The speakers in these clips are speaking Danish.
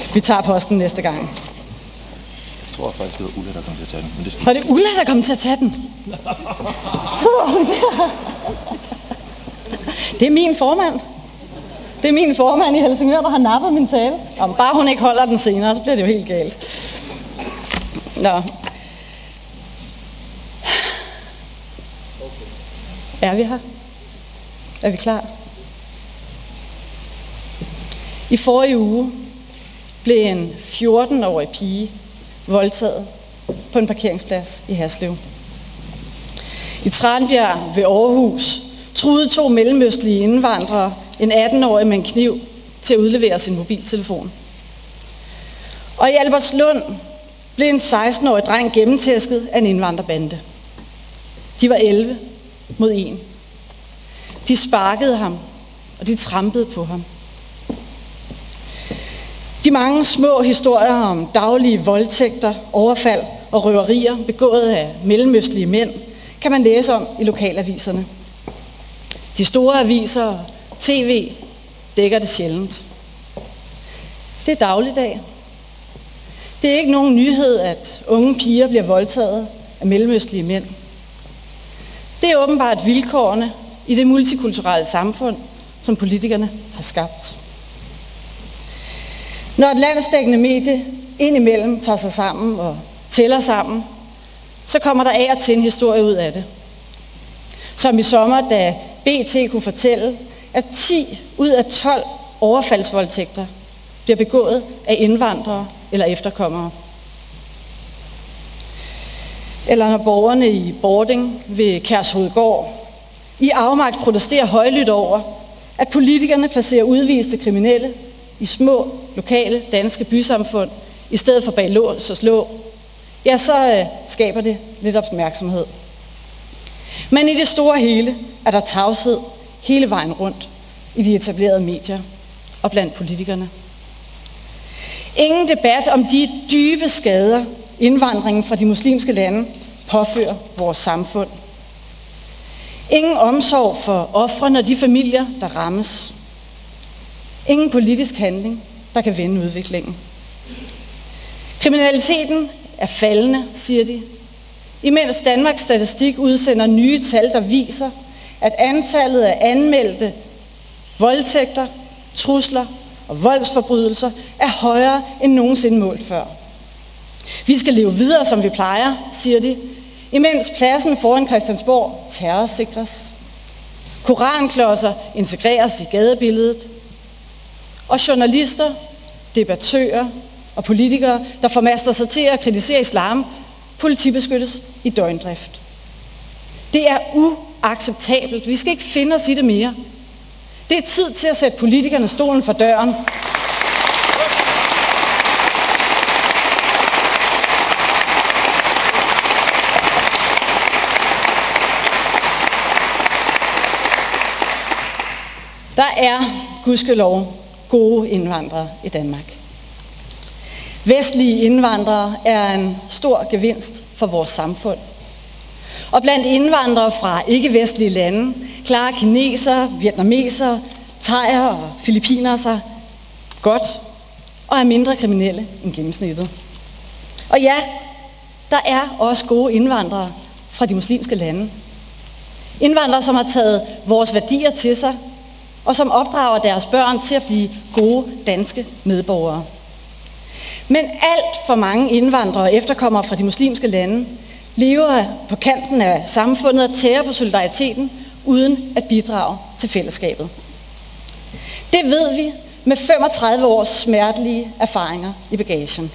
Vi tager posten næste gang. Jeg tror faktisk, det var Ulla, der kom til at tage den. Men Var det Ulla, der kom til at tage den? Sidder hun der? Det er min formand. Det er min formand i Helsingør, der har nappet min tale. Om bare hun ikke holder den senere, så bliver det jo helt galt. Nå. Er vi her? Er vi klar? I forrige uge blev en 14-årig pige voldtaget på en parkeringsplads i Haslev. I Tranbjerg ved Aarhus truede 2 mellemøstlige indvandrere en 18-årig med en kniv til at udlevere sin mobiltelefon. Og i Albertslund blev en 16-årig dreng gennemtæsket af en indvandrerbande. De var 11 mod 1. De sparkede ham, og de trampede på ham. De mange små historier om daglige voldtægter, overfald og røverier begået af mellemøstlige mænd kan man læse om i lokalaviserne. De store aviser og tv dækker det sjældent. Det er dagligdag. Det er ikke nogen nyhed, at unge piger bliver voldtaget af mellemøstlige mænd. Det er åbenbart vilkårene i det multikulturelle samfund, som politikerne har skabt. Når et landsdækkende medie indimellem tager sig sammen og tæller sammen, så kommer der af og til en historie ud af det. Som i sommer, da BT kunne fortælle, at 10 ud af 12 overfaldsvoldtægter bliver begået af indvandrere eller efterkommere. Eller når borgerne i Bording ved Kærshovedgård i afmagt protesterer højlydt over, at politikerne placerer udviste kriminelle i små, lokale danske bysamfund i stedet for bag lås og slå, ja, så skaber det lidt opmærksomhed. Men i det store hele er der tavshed hele vejen rundt i de etablerede medier og blandt politikerne. Ingen debat om de dybe skader, indvandringen fra de muslimske lande påfører vores samfund. Ingen omsorg for ofrene og de familier, der rammes. Ingen politisk handling, der kan vende udviklingen. Kriminaliteten er faldende, siger de, imens Danmarks Statistik udsender nye tal, der viser, at antallet af anmeldte voldtægter, trusler og voldsforbrydelser er højere end nogensinde målt før. Vi skal leve videre, som vi plejer, siger de, imens pladsen foran Christiansborg terrorsikres. Koranklodser integreres i gadebilledet. Og journalister, debattører og politikere, der formaster sig til at kritisere islam, politibeskyttes i døgndrift. Det er uacceptabelt. Vi skal ikke finde os i det mere. Det er tid til at sætte politikerne stolen for døren. Der er, gudskelov, gode indvandrere i Danmark. Vestlige indvandrere er en stor gevinst for vores samfund. Og blandt indvandrere fra ikke-vestlige lande klarer kinesere, vietnamesere, thaiere og filippinere sig godt og er mindre kriminelle end gennemsnittet. Og ja, der er også gode indvandrere fra de muslimske lande. Indvandrere, som har taget vores værdier til sig, og som opdrager deres børn til at blive gode danske medborgere. Men alt for mange indvandrere og efterkommere fra de muslimske lande lever på kanten af samfundet og tærer på solidariteten, uden at bidrage til fællesskabet. Det ved vi med 35 års smertelige erfaringer i bagagen.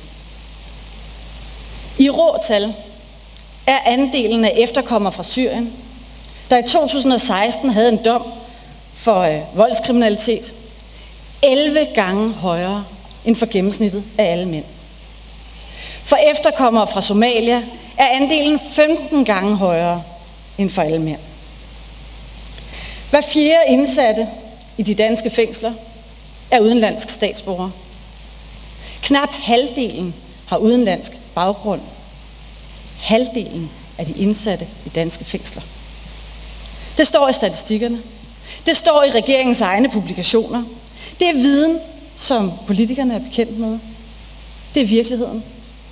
I rå tal er andelen af efterkommere fra Syrien, der i 2016 havde en dom for voldskriminalitet, 11 gange højere end for gennemsnittet af alle mænd. For efterkommere fra Somalia er andelen 15 gange højere end for alle mænd. Hver 4. indsatte i de danske fængsler er udenlandsk statsborger. Knap halvdelen har udenlandsk baggrund. Halvdelen af de indsatte i danske fængsler. Det står i statistikkerne. Det står i regeringens egne publikationer. Det er viden, som politikerne er bekendt med. Det er virkeligheden.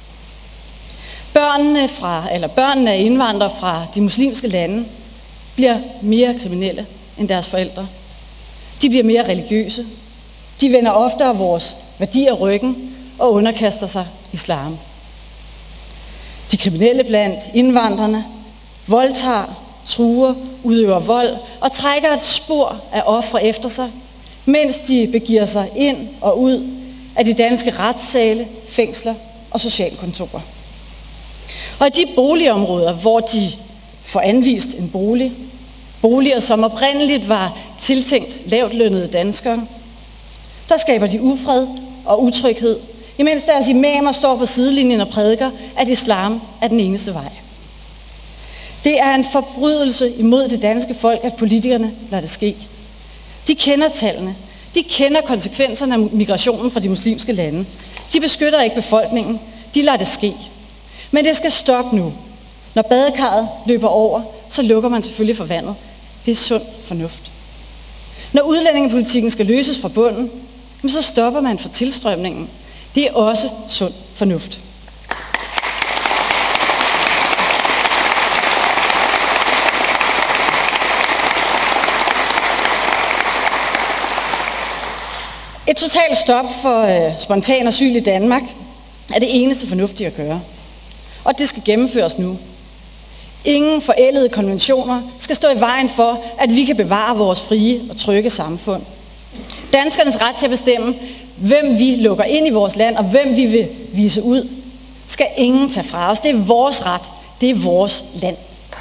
Børnene af indvandrere fra de muslimske lande bliver mere kriminelle end deres forældre. De bliver mere religiøse. De vender oftere vores værdier ryggen og underkaster sig islam. De kriminelle blandt indvandrerne voldtager, truer, udøver vold og trækker et spor af ofre efter sig, mens de begiver sig ind og ud af de danske retssale, fængsler og socialkontorer. Og i de boligområder, hvor de får anvist en bolig, boliger, som oprindeligt var tiltænkt lavtlønnede danskere, der skaber de ufred og utryghed, imens deres imamer står på sidelinjen og prædiker, at islam er den eneste vej. Det er en forbrydelse imod det danske folk, at politikerne lader det ske. De kender tallene. De kender konsekvenserne af migrationen fra de muslimske lande. De beskytter ikke befolkningen. De lader det ske. Men det skal stoppe nu. Når badekarret løber over, så lukker man selvfølgelig for vandet. Det er sund fornuft. Når udlændingepolitikken skal løses fra bunden, så stopper man for tilstrømningen. Det er også sund fornuft. Et totalt stop for spontan asyl i Danmark er det eneste fornuftige at gøre. Og det skal gennemføres nu. Ingen forældede konventioner skal stå i vejen for, at vi kan bevare vores frie og trygge samfund. Danskernes ret til at bestemme, hvem vi lukker ind i vores land og hvem vi vil vise ud, skal ingen tage fra os. Det er vores ret. Det er vores land.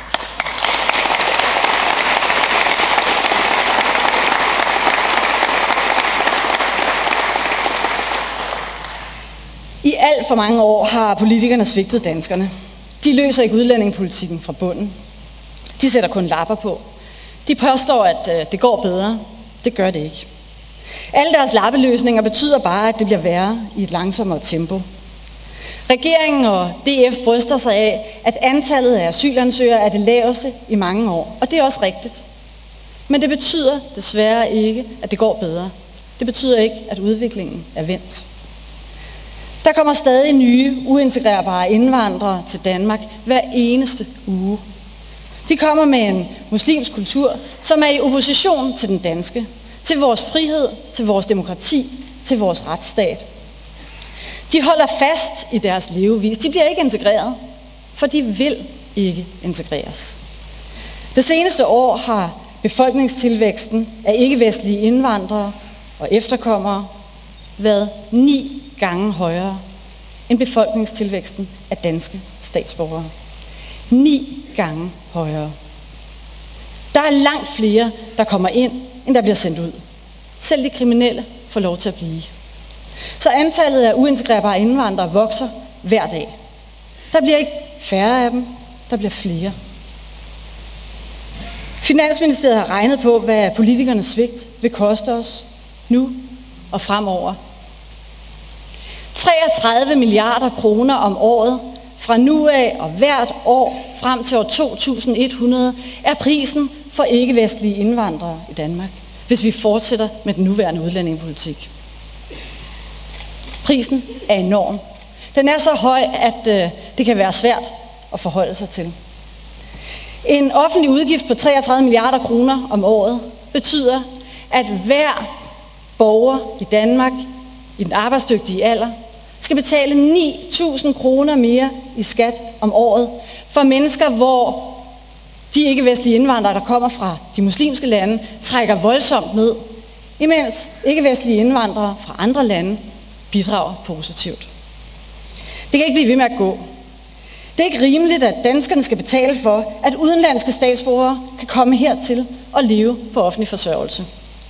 I alt for mange år har politikerne svigtet danskerne. De løser ikke udlændingepolitikken fra bunden. De sætter kun lapper på. De påstår, at det går bedre. Det gør det ikke. Alle deres lappeløsninger betyder bare, at det bliver værre i et langsommere tempo. Regeringen og DF bryster sig af, at antallet af asylansøgere er det laveste i mange år. Og det er også rigtigt. Men det betyder desværre ikke, at det går bedre. Det betyder ikke, at udviklingen er vendt. Der kommer stadig nye, uintegrerbare indvandrere til Danmark hver eneste uge. De kommer med en muslimsk kultur, som er i opposition til den danske, til vores frihed, til vores demokrati, til vores retsstat. De holder fast i deres levevis. De bliver ikke integreret, for de vil ikke integreres. Det seneste år har befolkningstilvæksten af ikke-vestlige indvandrere og efterkommere været 9 gange højere end befolkningstilvæksten af danske statsborgere. 9 gange højere. Der er langt flere, der kommer ind, end der bliver sendt ud. Selv de kriminelle får lov til at blive. Så antallet af uintegrerbare indvandrere vokser hver dag. Der bliver ikke færre af dem, der bliver flere. Finansministeriet har regnet på, hvad politikernes svigt vil koste os nu og fremover. 33 milliarder kroner om året fra nu af og hvert år frem til år 2100 er prisen for ikke-vestlige indvandrere i Danmark, hvis vi fortsætter med den nuværende udlændingepolitik. Prisen er enorm. Den er så høj, at det kan være svært at forholde sig til. En offentlig udgift på 33 milliarder kroner om året betyder, at hver borger i Danmark i den arbejdsdygtige alder skal betale 9.000 kroner mere i skat om året for mennesker, hvor de ikke-vestlige indvandrere, der kommer fra de muslimske lande, trækker voldsomt ned, imens ikke-vestlige indvandrere fra andre lande bidrager positivt. Det kan ikke blive ved med at gå. Det er ikke rimeligt, at danskerne skal betale for, at udenlandske statsborgere kan komme hertil og leve på offentlig forsørgelse.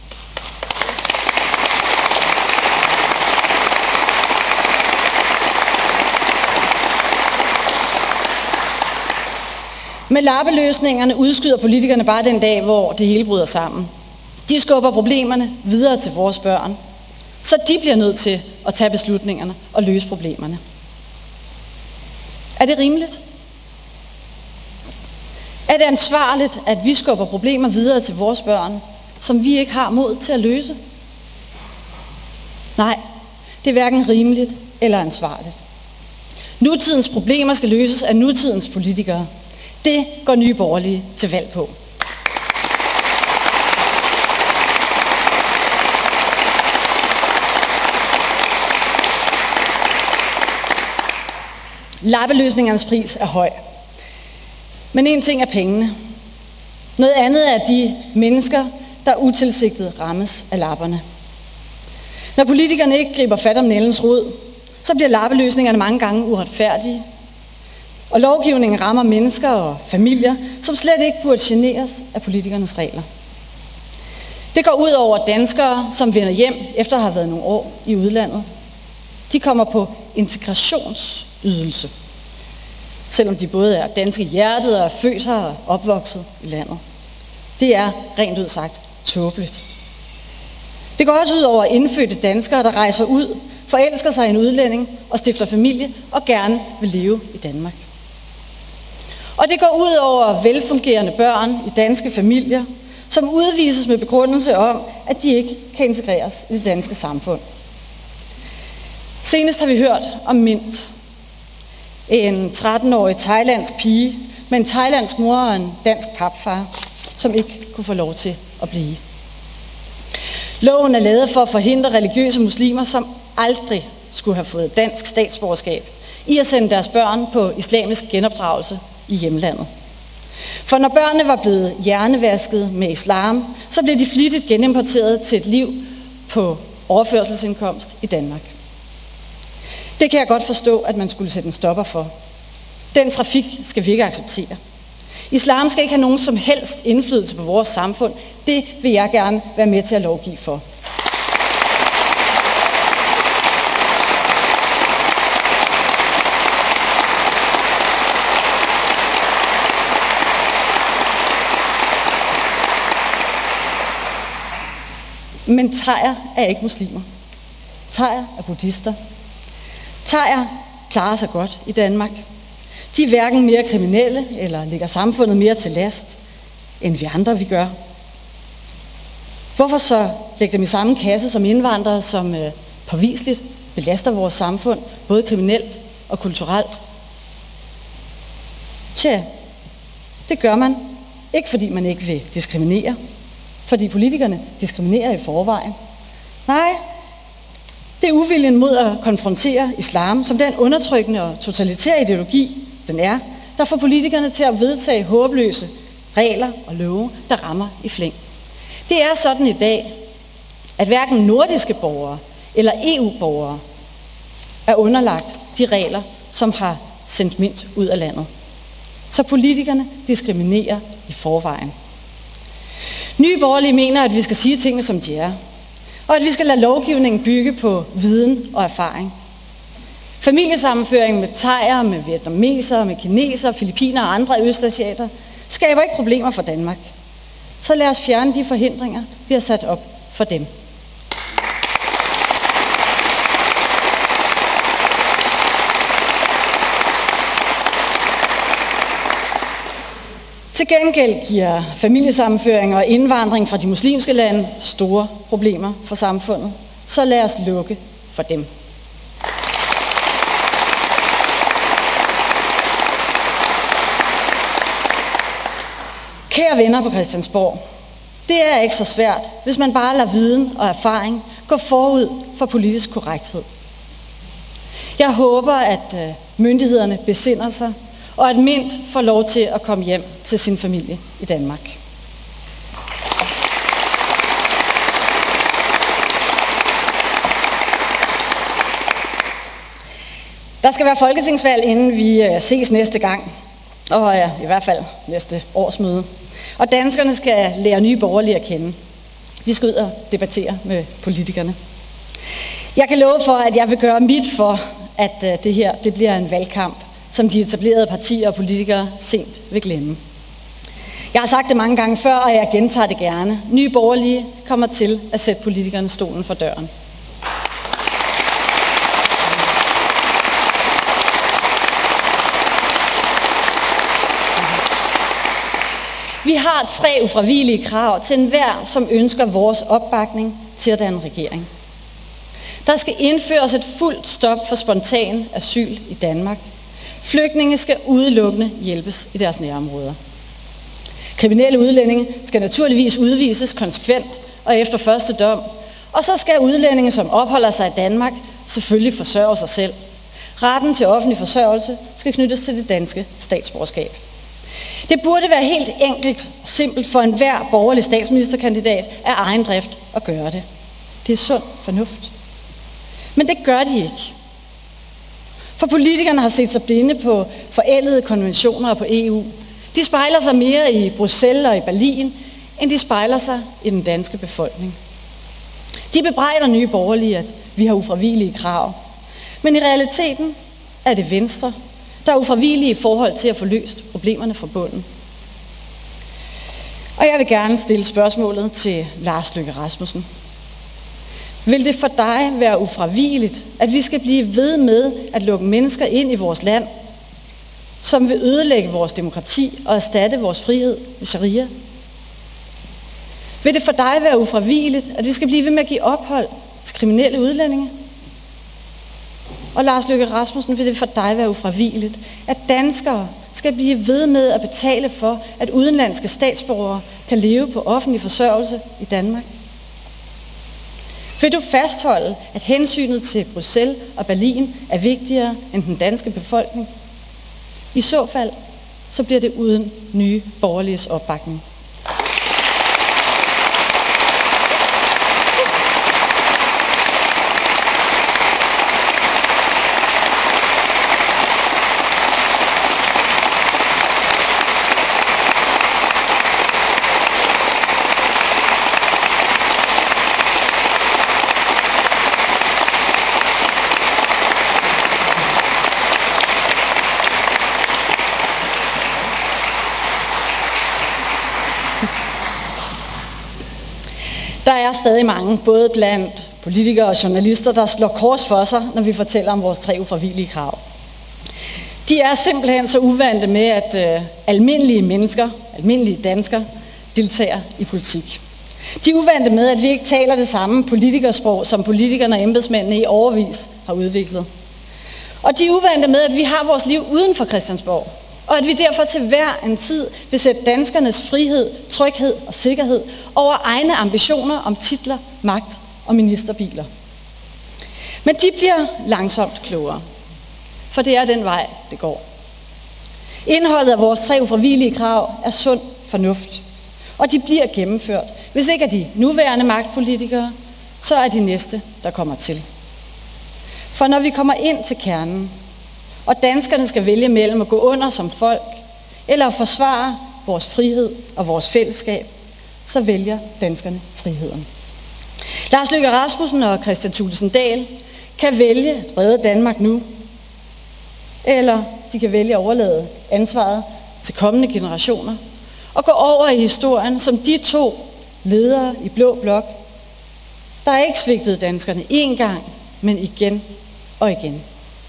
Med lappeløsningerne udskyder politikerne bare den dag, hvor det hele bryder sammen. De skubber problemerne videre til vores børn, så de bliver nødt til at tage beslutningerne og løse problemerne. Er det rimeligt? Er det ansvarligt, at vi skubber problemer videre til vores børn, som vi ikke har mod til at løse? Nej, det er hverken rimeligt eller ansvarligt. Nutidens problemer skal løses af nutidens politikere. Det går Nye Borgerlige til valg på. Lappeløsningernes pris er høj. Men en ting er pengene. Noget andet er de mennesker, der utilsigtet rammes af lapperne. Når politikerne ikke griber fat om nældens rod, så bliver lappeløsningerne mange gange uretfærdige. Og lovgivningen rammer mennesker og familier, som slet ikke burde generes af politikernes regler. Det går ud over danskere, som vender hjem efter at have været nogle år i udlandet. De kommer på integrationsydelse, selvom de både er danske i hjertet og er født her og opvokset i landet. Det er rent ud sagt tåbeligt. Det går også ud over indfødte danskere, der rejser ud, forelsker sig i en udlænding og stifter familie og gerne vil leve i Danmark. Og det går ud over velfungerende børn i danske familier, som udvises med begrundelse om, at de ikke kan integreres i det danske samfund. Senest har vi hørt om Mint, en 13-årig thailandsk pige med en thailandsk mor og en dansk papfar, som ikke kunne få lov til at blive. Loven er lavet for at forhindre religiøse muslimer, som aldrig skulle have fået dansk statsborgerskab, i at sende deres børn på islamisk genopdragelse i hjemlandet. For når børnene var blevet hjernevasket med islam, så blev de flittigt genimporteret til et liv på overførselsindkomst i Danmark. Det kan jeg godt forstå, at man skulle sætte en stopper for. Den trafik skal vi ikke acceptere. Islam skal ikke have nogen som helst indflydelse på vores samfund. Det vil jeg gerne være med til at lovgive for. Men thaier er ikke muslimer. Thaier er buddhister. Thaier klarer sig godt i Danmark. De er hverken mere kriminelle eller ligger samfundet mere til last, end vi andre vi gør. Hvorfor så lægge dem i samme kasse som indvandrere, som påviseligt belaster vores samfund, både kriminelt og kulturelt? Tja, det gør man ikke, fordi man ikke vil diskriminere, fordi politikerne diskriminerer i forvejen. Nej, det er uviljen mod at konfrontere islam som den undertrykkende og totalitære ideologi, den er, der får politikerne til at vedtage håbløse regler og love, der rammer i flæng. Det er sådan i dag, at hverken nordiske borgere eller EU-borgere er underlagt de regler, som har sendt Mint ud af landet. Så politikerne diskriminerer i forvejen. Nye Borgerlige mener, at vi skal sige tingene, som de er, og at vi skal lade lovgivningen bygge på viden og erfaring. Familiesammenføring med thaier, med vietnamesere, med kinesere, filippiner og andre østasiater skaber ikke problemer for Danmark. Så lad os fjerne de forhindringer, vi har sat op for dem. Til gengæld giver familiesammenføring og indvandring fra de muslimske lande store problemer for samfundet. Så lad os lukke for dem. Kære venner på Christiansborg, det er ikke så svært, hvis man bare lader viden og erfaring gå forud for politisk korrekthed. Jeg håber, at myndighederne besinder sig, og at Mint får lov til at komme hjem til sin familie i Danmark. Der skal være folketingsvalg, inden vi ses næste gang, og i hvert fald næste årsmøde. Og danskerne skal lære Nye Borgerlige at kende. Vi skal ud og debattere med politikerne. Jeg kan love for, at jeg vil gøre mit for, at det her bliver en valgkamp, som de etablerede partier og politikere sent vil glemme. Jeg har sagt det mange gange før, og jeg gentager det gerne. Nye Borgerlige kommer til at sætte politikerne stolen for døren. Vi har 3 ufravigelige krav til enhver, som ønsker vores opbakning til at danne regering. Der skal indføres et fuldt stop for spontan asyl i Danmark. Flygtninge skal udelukkende hjælpes i deres nærområder. Kriminelle udlændinge skal naturligvis udvises konsekvent og efter første dom, og så skal udlændinge, som opholder sig i Danmark, selvfølgelig forsørge sig selv. Retten til offentlig forsørgelse skal knyttes til det danske statsborgerskab. Det burde være helt enkelt og simpelt for enhver borgerlig statsministerkandidat af egen drift at gøre det. Det er sund fornuft. Men det gør de ikke. For politikerne har set sig blinde på forældede konventioner og på EU. De spejler sig mere i Bruxelles og i Berlin, end de spejler sig i den danske befolkning. De bebrejder Nye Borgerlige, at vi har ufravigelige krav. Men i realiteten er det Venstre, der er ufravigelige i forhold til at få løst problemerne fra bunden. Og jeg vil gerne stille spørgsmålet til Lars Løkke Rasmussen. Vil det for dig være ufravigeligt, at vi skal blive ved med at lukke mennesker ind i vores land, som vil ødelægge vores demokrati og erstatte vores frihed med sharia? Vil det for dig være ufravigeligt, at vi skal blive ved med at give ophold til kriminelle udlændinge? Og Lars Løkke Rasmussen, vil det for dig være ufravigeligt, at danskere skal blive ved med at betale for, at udenlandske statsborgere kan leve på offentlig forsørgelse i Danmark? Vil du fastholde, at hensynet til Bruxelles og Berlin er vigtigere end den danske befolkning? I så fald, så bliver det uden Nye Borgerliges opbakning. Der er stadig mange, både blandt politikere og journalister, der slår kors for sig, når vi fortæller om vores 3 ufravigelige krav. De er simpelthen så uvante med, at almindelige mennesker, almindelige danskere, deltager i politik. De er uvante med, at vi ikke taler det samme politikersprog, som politikerne og embedsmændene i årevis har udviklet. Og de er uvante med, at vi har vores liv uden for Christiansborg, og at vi derfor til hver en tid vil sætte danskernes frihed, tryghed og sikkerhed over egne ambitioner om titler, magt og ministerbiler. Men de bliver langsomt klogere, for det er den vej, det går. Indholdet af vores 3 ufravigelige krav er sund fornuft, og de bliver gennemført. Hvis ikke er de nuværende magtpolitikere, så er de næste, der kommer til. For når vi kommer ind til kernen, og danskerne skal vælge mellem at gå under som folk, eller at forsvare vores frihed og vores fællesskab, så vælger danskerne friheden. Lars Løkke Rasmussen og Kristian Thulesen Dahl kan vælge at redde Danmark nu, eller de kan vælge at overlade ansvaret til kommende generationer, og gå over i historien som de 2 ledere i Blå Blok, der ikke svigtede danskerne én gang, men igen og igen.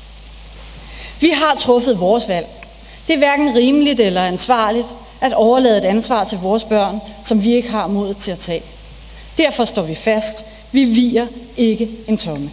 Vi har truffet vores valg. Det er hverken rimeligt eller ansvarligt at overlade et ansvar til vores børn, som vi ikke har modet til at tage. Derfor står vi fast. Vi viger ikke en tomme.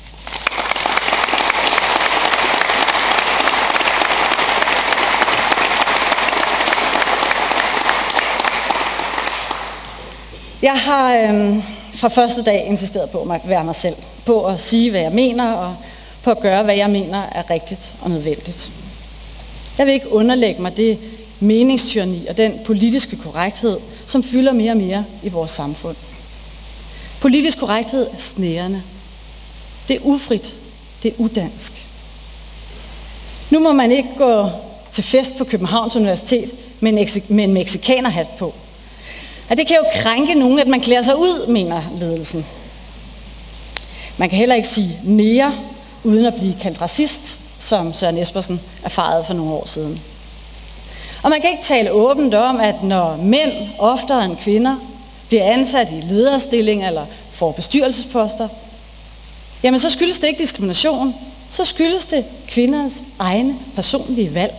Jeg har fra første dag insisteret på at være mig selv, på at sige, hvad jeg mener, og på at gøre, hvad jeg mener er rigtigt og nødvendigt. Jeg vil ikke underlægge mig det meningstyranni og den politiske korrekthed, som fylder mere og mere i vores samfund. Politisk korrekthed er snærende. Det er ufrit. Det er udansk. Nu må man ikke gå til fest på Københavns Universitet med en mexikanerhat på. Og det kan jo krænke nogen, at man klæder sig ud, mener ledelsen. Man kan heller ikke sige nære, uden at blive kaldt racist, som Søren Espersen erfarede for nogle år siden. Og man kan ikke tale åbent om, at når mænd oftere end kvinder bliver ansat i lederstillinger eller får bestyrelsesposter, jamen så skyldes det ikke diskrimination, så skyldes det kvindernes egne personlige valg.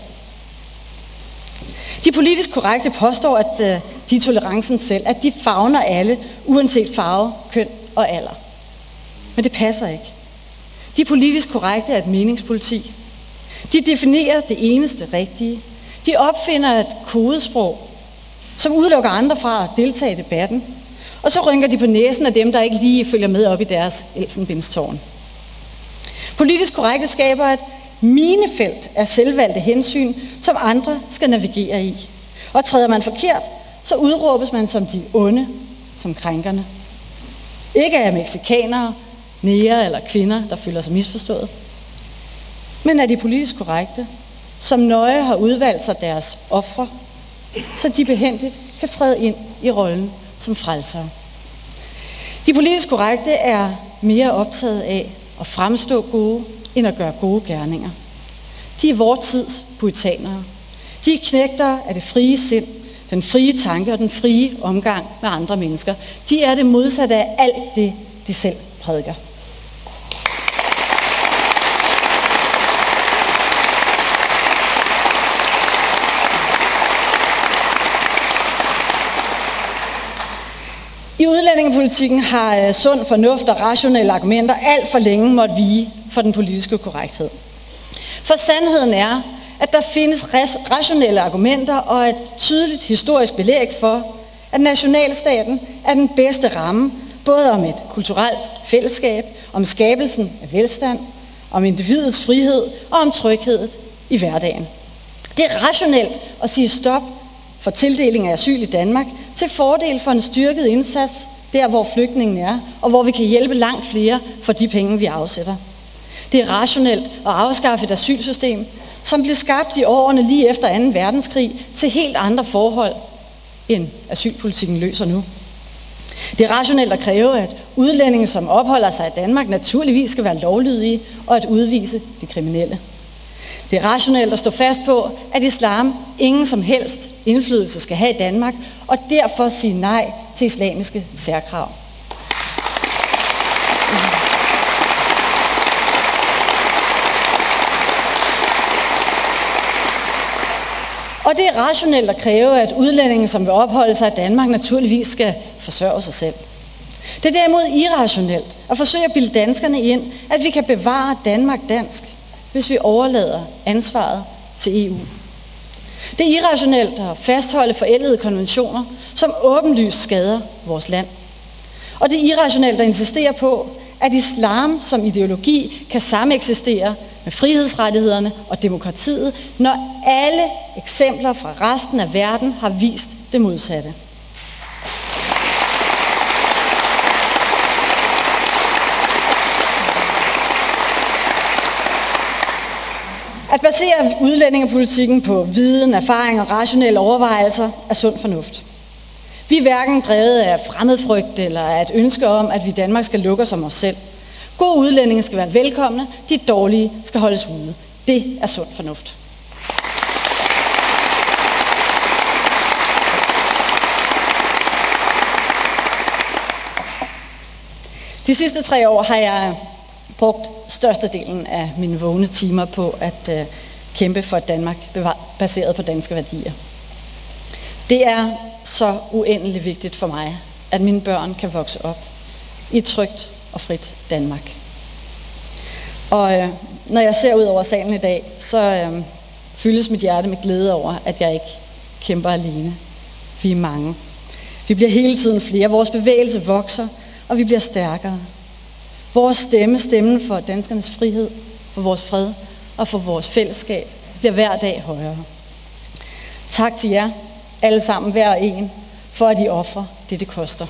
De politisk korrekte påstår, at de er tolerancen selv, at de favner alle, uanset farve, køn og alder. Men det passer ikke. De politisk korrekte er et meningspoliti. De definerer det eneste rigtige. De opfinder et kodesprog, som udelukker andre fra at deltage i debatten. Og så rynker de på næsen af dem, der ikke lige følger med op i deres elfenbenstårn. Politisk korrekte skaber et minefelt af selvvalgte hensyn, som andre skal navigere i. Og træder man forkert, så udråbes man som de onde, som krænkerne. Ikke af mexikanere, næger eller kvinder, der føler sig misforstået, men af de politisk korrekte, som nøje har udvalgt sig deres ofre, så de behændigt kan træde ind i rollen som frelsere. De politisk korrekte er mere optaget af at fremstå gode, end at gøre gode gerninger. De er vor tids puritanere. De er knægtere af det frie sind, den frie tanke og den frie omgang med andre mennesker. De er det modsatte af alt det, de selv prædiker. I udlændingepolitikken har sund fornuft og rationelle argumenter alt for længe måtte vige for den politiske korrekthed. For sandheden er, at der findes rationelle argumenter og et tydeligt historisk belæg for, at nationalstaten er den bedste ramme, både om et kulturelt fællesskab, om skabelsen af velstand, om individets frihed og om tryghed i hverdagen. Det er rationelt at sige stop for tildeling af asyl i Danmark til fordel for en styrket indsats der, hvor flygtningen er, og hvor vi kan hjælpe langt flere for de penge, vi afsætter. Det er rationelt at afskaffe et asylsystem, som blev skabt i årene lige efter 2. verdenskrig til helt andre forhold, end asylpolitikken løser nu. Det er rationelt at kræve, at udlændinge, som opholder sig i Danmark, naturligvis skal være lovlydige og at udvise de kriminelle. Det er rationelt at stå fast på, at islam ingen som helst indflydelse skal have i Danmark, og derfor sige nej til islamiske særkrav. Og det er rationelt at kræve, at udlændinge, som vil opholde sig i Danmark, naturligvis skal forsørge sig selv. Det er derimod irrationelt at forsøge at bilde danskerne ind, at vi kan bevare Danmark dansk, hvis vi overlader ansvaret til EU. Det er irrationelt at fastholde forældede konventioner, som åbenlyst skader vores land. Og det er irrationelt at insistere på, at islam som ideologi kan sameksistere med frihedsrettighederne og demokratiet, når alle eksempler fra resten af verden har vist det modsatte. At basere udlændingepolitikken på viden, erfaring og rationelle overvejelser er sund fornuft. Vi er hverken drevet af fremmedfrygt eller af et ønske om, at vi i Danmark skal lukke os om os selv. Gode udlændinge skal være velkomne, de dårlige skal holdes ude. Det er sund fornuft. De sidste 3 år har jeg brugt størstedelen af mine vågne timer på at kæmpe for et Danmark baseret på danske værdier. Det er så uendelig vigtigt for mig, at mine børn kan vokse op i et trygt og frit Danmark. Og når jeg ser ud over salen i dag, så fyldes mit hjerte med glæde over, at jeg ikke kæmper alene. Vi er mange. Vi bliver hele tiden flere. Vores bevægelse vokser, og vi bliver stærkere. Vores stemme, stemmen for danskernes frihed, for vores fred og for vores fællesskab, bliver hver dag højere. Tak til jer, alle sammen, hver og en, for at I ofrer det, det koster.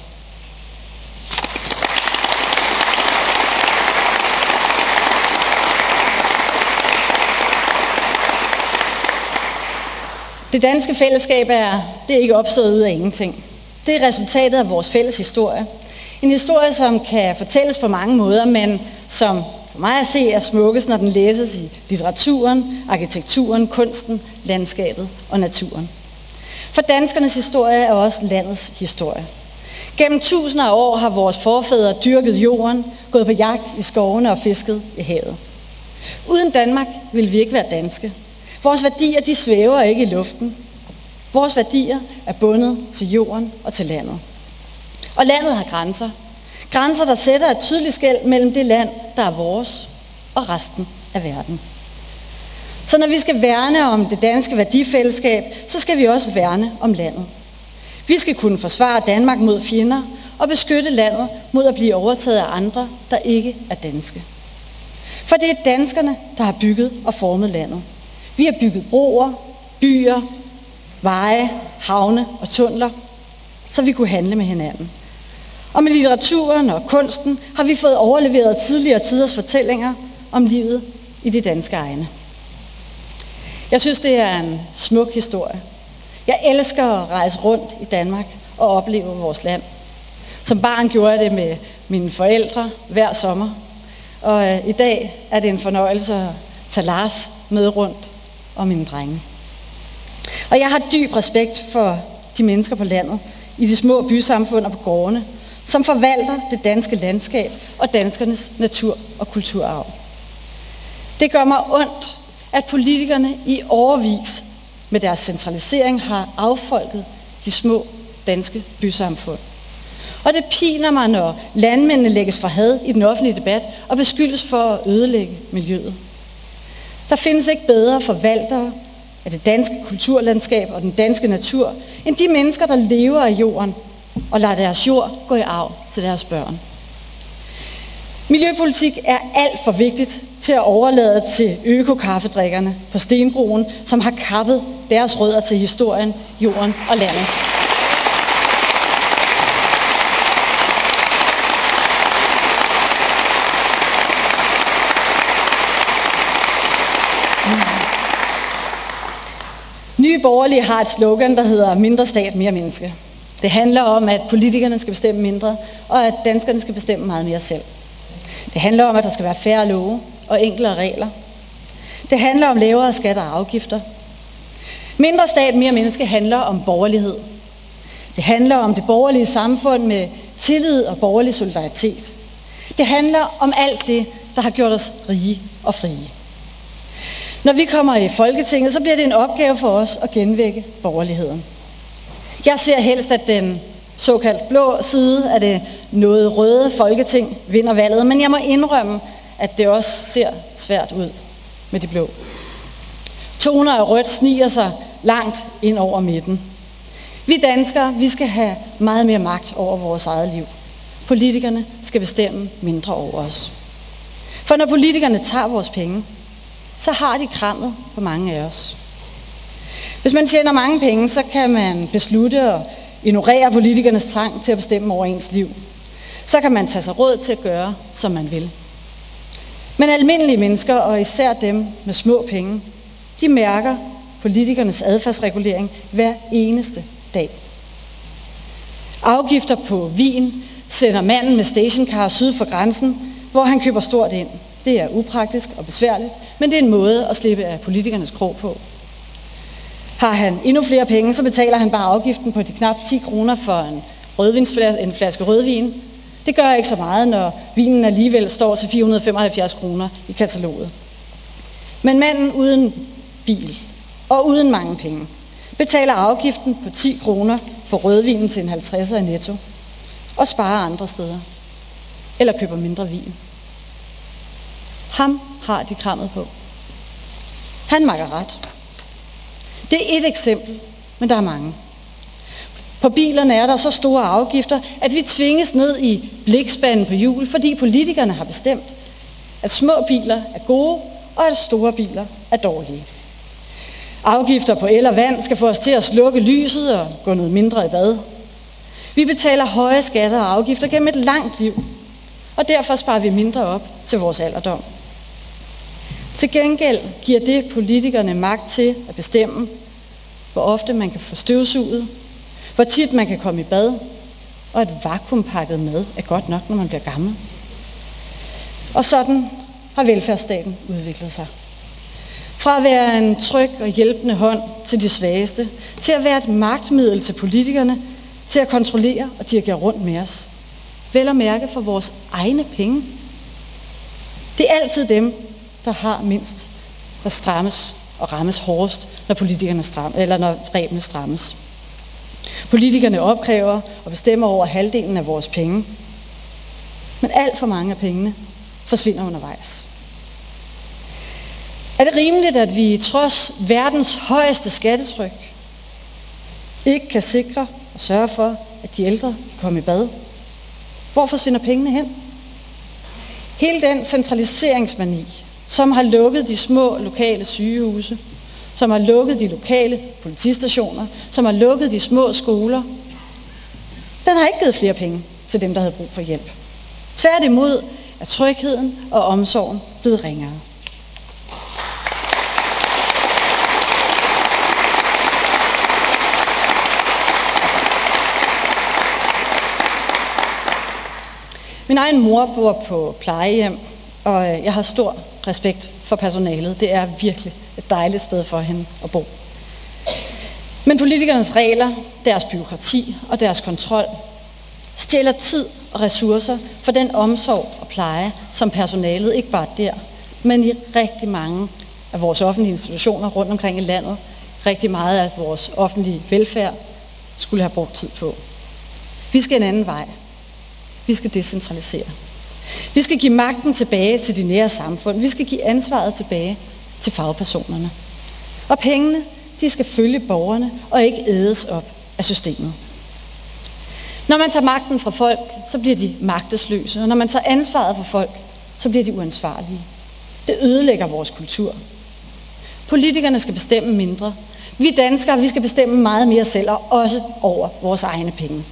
Det danske fællesskab det er ikke opstået ud af ingenting. Det er resultatet af vores fælles historie. En historie, som kan fortælles på mange måder, men som for mig at se er smukkest, når den læses i litteraturen, arkitekturen, kunsten, landskabet og naturen. For danskernes historie er også landets historie. Gennem tusinder af år har vores forfædre dyrket jorden, gået på jagt i skovene og fisket i havet. Uden Danmark ville vi ikke være danske. Vores værdier, de svæver ikke i luften. Vores værdier er bundet til jorden og til landet. Og landet har grænser. Grænser, der sætter et tydeligt skel mellem det land, der er vores, og resten af verden. Så når vi skal værne om det danske værdifællesskab, så skal vi også værne om landet. Vi skal kunne forsvare Danmark mod fjender og beskytte landet mod at blive overtaget af andre, der ikke er danske. For det er danskerne, der har bygget og formet landet. Vi har bygget broer, byer, veje, havne og tunneler, så vi kunne handle med hinanden. Og med litteraturen og kunsten har vi fået overleveret tidligere tiders fortællinger om livet i de danske egne. Jeg synes, det er en smuk historie. Jeg elsker at rejse rundt i Danmark og opleve vores land. Som barn gjorde jeg det med mine forældre hver sommer. Og i dag er det en fornøjelse at tage Lars med rundt og mine drenge. Og jeg har dyb respekt for de mennesker på landet, i de små bysamfund og på gårdene, som forvalter det danske landskab og danskernes natur- og kulturarv. Det gør mig ondt, at politikerne i årevis med deres centralisering har affolket de små danske bysamfund. Og det piner mig, når landmændene lægges for had i den offentlige debat og beskyldes for at ødelægge miljøet. Der findes ikke bedre forvaltere af det danske kulturlandskab og den danske natur, end de mennesker, der lever af jorden og lader deres jord gå i arv til deres børn. Miljøpolitik er alt for vigtigt til at overlade til økokaffedrikkerne på Stenbroen, som har kappet deres rødder til historien, jorden og landet. Nye Borgerlige har et slogan, der hedder mindre stat, mere menneske. Det handler om, at politikerne skal bestemme mindre, og at danskerne skal bestemme meget mere selv. Det handler om, at der skal være færre love og enklere regler. Det handler om lavere skatter og afgifter. Mindre stat, mere menneske handler om borgerlighed. Det handler om det borgerlige samfund med tillid og borgerlig solidaritet. Det handler om alt det, der har gjort os rige og frie. Når vi kommer i Folketinget, så bliver det en opgave for os at genvække borgerligheden. Jeg ser helst, at den såkaldt blå side af det noget røde Folketing vinder valget, men jeg må indrømme, at det også ser svært ud med de blå. Toner af rødt sniger sig langt ind over midten. Vi danskere, vi skal have meget mere magt over vores eget liv. Politikerne skal bestemme mindre over os. For når politikerne tager vores penge, så har de krammet på mange af os. Hvis man tjener mange penge, så kan man beslutte at ignorere politikernes trang til at bestemme over ens liv. Så kan man tage sig råd til at gøre, som man vil. Men almindelige mennesker, og især dem med små penge, de mærker politikernes adfærdsregulering hver eneste dag. Afgifter på vin sender manden med stationcar syd for grænsen, hvor han køber stort ind. Det er upraktisk og besværligt, men det er en måde at slippe af politikernes krog på. Har han endnu flere penge, så betaler han bare afgiften på de knap 10 kroner for en flaske rødvin. Det gør ikke så meget, når vinen alligevel står til 475 kroner i kataloget. Men manden uden bil og uden mange penge betaler afgiften på 10 kroner for rødvinen til en 50'er i Netto og sparer andre steder. Eller køber mindre vin. Ham har de krammet på. Han makker ret. Det er et eksempel, men der er mange. På bilerne er der så store afgifter, at vi tvinges ned i blikspanden på hjul, fordi politikerne har bestemt, at små biler er gode, og at store biler er dårlige. Afgifter på el og vand skal få os til at slukke lyset og gå noget mindre i bad. Vi betaler høje skatter og afgifter gennem et langt liv, og derfor sparer vi mindre op til vores alderdom. Til gengæld giver det politikerne magt til at bestemme, hvor ofte man kan få støvsuget, hvor tit man kan komme i bad, og et vakuumpakket mad er godt nok, når man bliver gammel. Og sådan har velfærdsstaten udviklet sig. Fra at være en tryg og hjælpende hånd til de svageste, til at være et magtmiddel til politikerne, til at kontrollere og dirigere rundt med os. Vel at mærke for vores egne penge. Det er altid dem, der har mindst, der strammes og rammes hårdest, når rebene strammes. Politikerne opkræver og bestemmer over halvdelen af vores penge. Men alt for mange af pengene forsvinder undervejs. Er det rimeligt, at vi trods verdens højeste skattetryk ikke kan sikre og sørge for, at de ældre kan komme i bad? Hvor forsvinder pengene hen? Hele den centraliseringsmani, som har lukket de små lokale sygehuse, som har lukket de lokale politistationer, som har lukket de små skoler, den har ikke givet flere penge til dem, der havde brug for hjælp. Tværtimod er trygheden og omsorgen blevet ringere. Min egen mor bor på plejehjem, og jeg har stor respekt for personalet. Det er virkelig et dejligt sted for hende at bo. Men politikernes regler, deres bureaukrati og deres kontrol stjæler tid og ressourcer for den omsorg og pleje, som personalet ikke bare der, men i rigtig mange af vores offentlige institutioner rundt omkring i landet, rigtig meget af vores offentlige velfærd, skulle have brugt tid på. Vi skal en anden vej. Vi skal decentralisere. Vi skal give magten tilbage til de nære samfund. Vi skal give ansvaret tilbage til fagpersonerne. Og pengene, de skal følge borgerne og ikke ædes op af systemet. Når man tager magten fra folk, så bliver de magtesløse. Og når man tager ansvaret fra folk, så bliver de uansvarlige. Det ødelægger vores kultur. Politikerne skal bestemme mindre. Vi danskere, vi skal bestemme meget mere selv, og også over vores egne penge.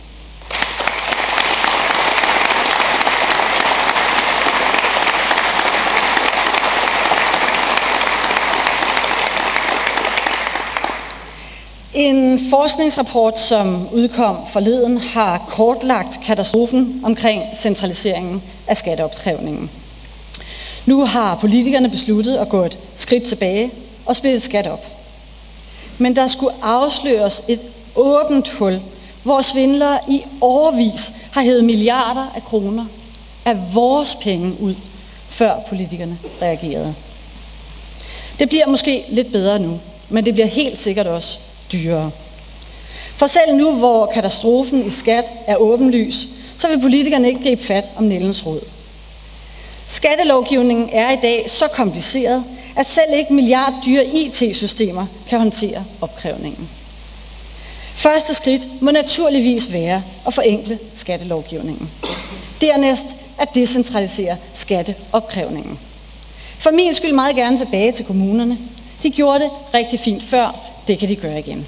En forskningsrapport, som udkom forleden, har kortlagt katastrofen omkring centraliseringen af skatteopkrævningen. Nu har politikerne besluttet at gå et skridt tilbage og splitte skat op. Men der skulle afsløres et åbent hul, hvor svindlere i årevis har hævet milliarder af kroner af vores penge ud, før politikerne reagerede. Det bliver måske lidt bedre nu, men det bliver helt sikkert også dyrere. For selv nu, hvor katastrofen i skat er åbenlys, så vil politikerne ikke gribe fat om nældens rod. Skattelovgivningen er i dag så kompliceret, at selv ikke milliarddyre IT-systemer kan håndtere opkrævningen. Første skridt må naturligvis være at forenkle skattelovgivningen. Dernæst at decentralisere skatteopkrævningen. For min skyld meget gerne tilbage til kommunerne. De gjorde det rigtig fint før. Det kan de gøre igen.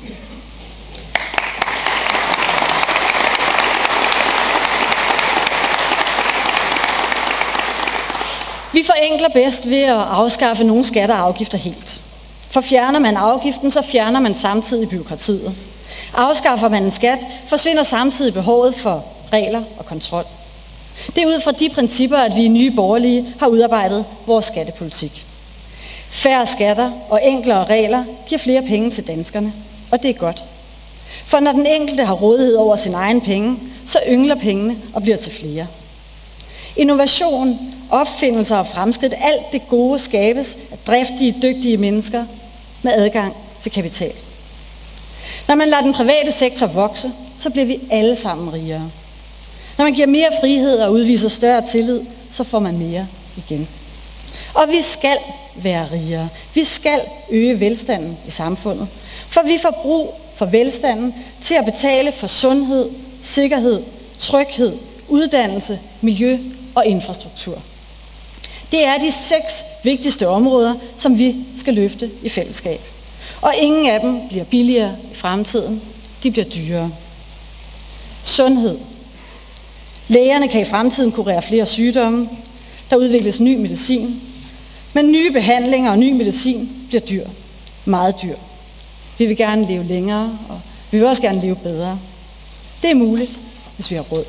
Vi forenkler bedst ved at afskaffe nogle skatter og afgifter helt. For fjerner man afgiften, så fjerner man samtidig bureaukratiet. Afskaffer man en skat, forsvinder samtidig behovet for regler og kontrol. Det er ud fra de principper, at vi i Nye Borgerlige har udarbejdet vores skattepolitik. Færre skatter og enklere regler giver flere penge til danskerne, og det er godt. For når den enkelte har rådighed over sin egen penge, så yngler pengene og bliver til flere. Innovation, opfindelser og fremskridt, alt det gode skabes af driftige, dygtige mennesker med adgang til kapital. Når man lader den private sektor vokse, så bliver vi alle sammen rigere. Når man giver mere frihed og udviser større tillid, så får man mere igen. Og vi skal være rigere. Vi skal øge velstanden i samfundet, for vi får brug for velstanden til at betale for sundhed, sikkerhed, tryghed, uddannelse, miljø og infrastruktur. Det er de 6 vigtigste områder, som vi skal løfte i fællesskab. Og ingen af dem bliver billigere i fremtiden. De bliver dyrere. Sundhed. Lægerne kan i fremtiden kurere flere sygdomme. Der udvikles ny medicin. Men nye behandlinger og ny medicin bliver dyr. Meget dyr. Vi vil gerne leve længere, og vi vil også gerne leve bedre. Det er muligt, hvis vi har råd.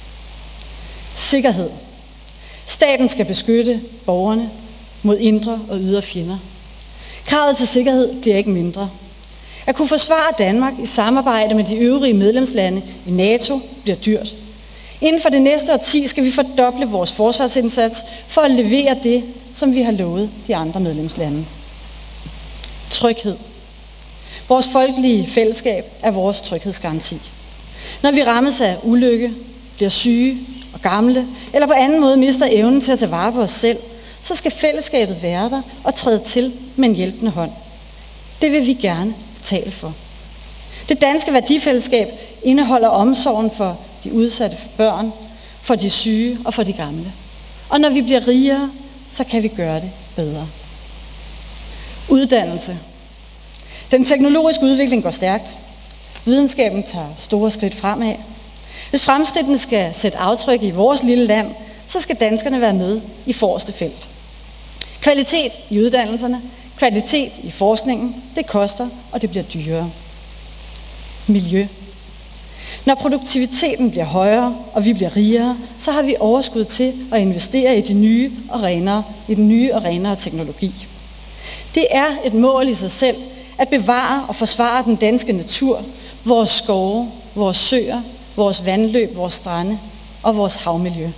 Sikkerhed. Staten skal beskytte borgerne mod indre og ydre fjender. Kravet til sikkerhed bliver ikke mindre. At kunne forsvare Danmark i samarbejde med de øvrige medlemslande i NATO bliver dyrt. Inden for det næste årti skal vi fordoble vores forsvarsindsats for at levere det, som vi har lovet de andre medlemslande. Tryghed. Vores folkelige fællesskab er vores tryghedsgaranti. Når vi rammes af ulykke, bliver syge og gamle, eller på anden måde mister evnen til at tage vare på os selv, så skal fællesskabet være der og træde til med en hjælpende hånd. Det vil vi gerne betale for. Det danske værdifællesskab indeholder omsorgen for de udsatte børn, for de syge og for de gamle. Og når vi bliver rigere, så kan vi gøre det bedre. Uddannelse. Den teknologiske udvikling går stærkt. Videnskaben tager store skridt fremad. Hvis fremskridtene skal sætte aftryk i vores lille land, så skal danskerne være med i forreste felt. Kvalitet i uddannelserne, kvalitet i forskningen, det koster, og det bliver dyrere. Miljø. Når produktiviteten bliver højere, og vi bliver rigere, så har vi overskud til at investere i den nye og renere teknologi. Det er et mål i sig selv at bevare og forsvare den danske natur, vores skove, vores søer, vores vandløb, vores strande og vores havmiljø.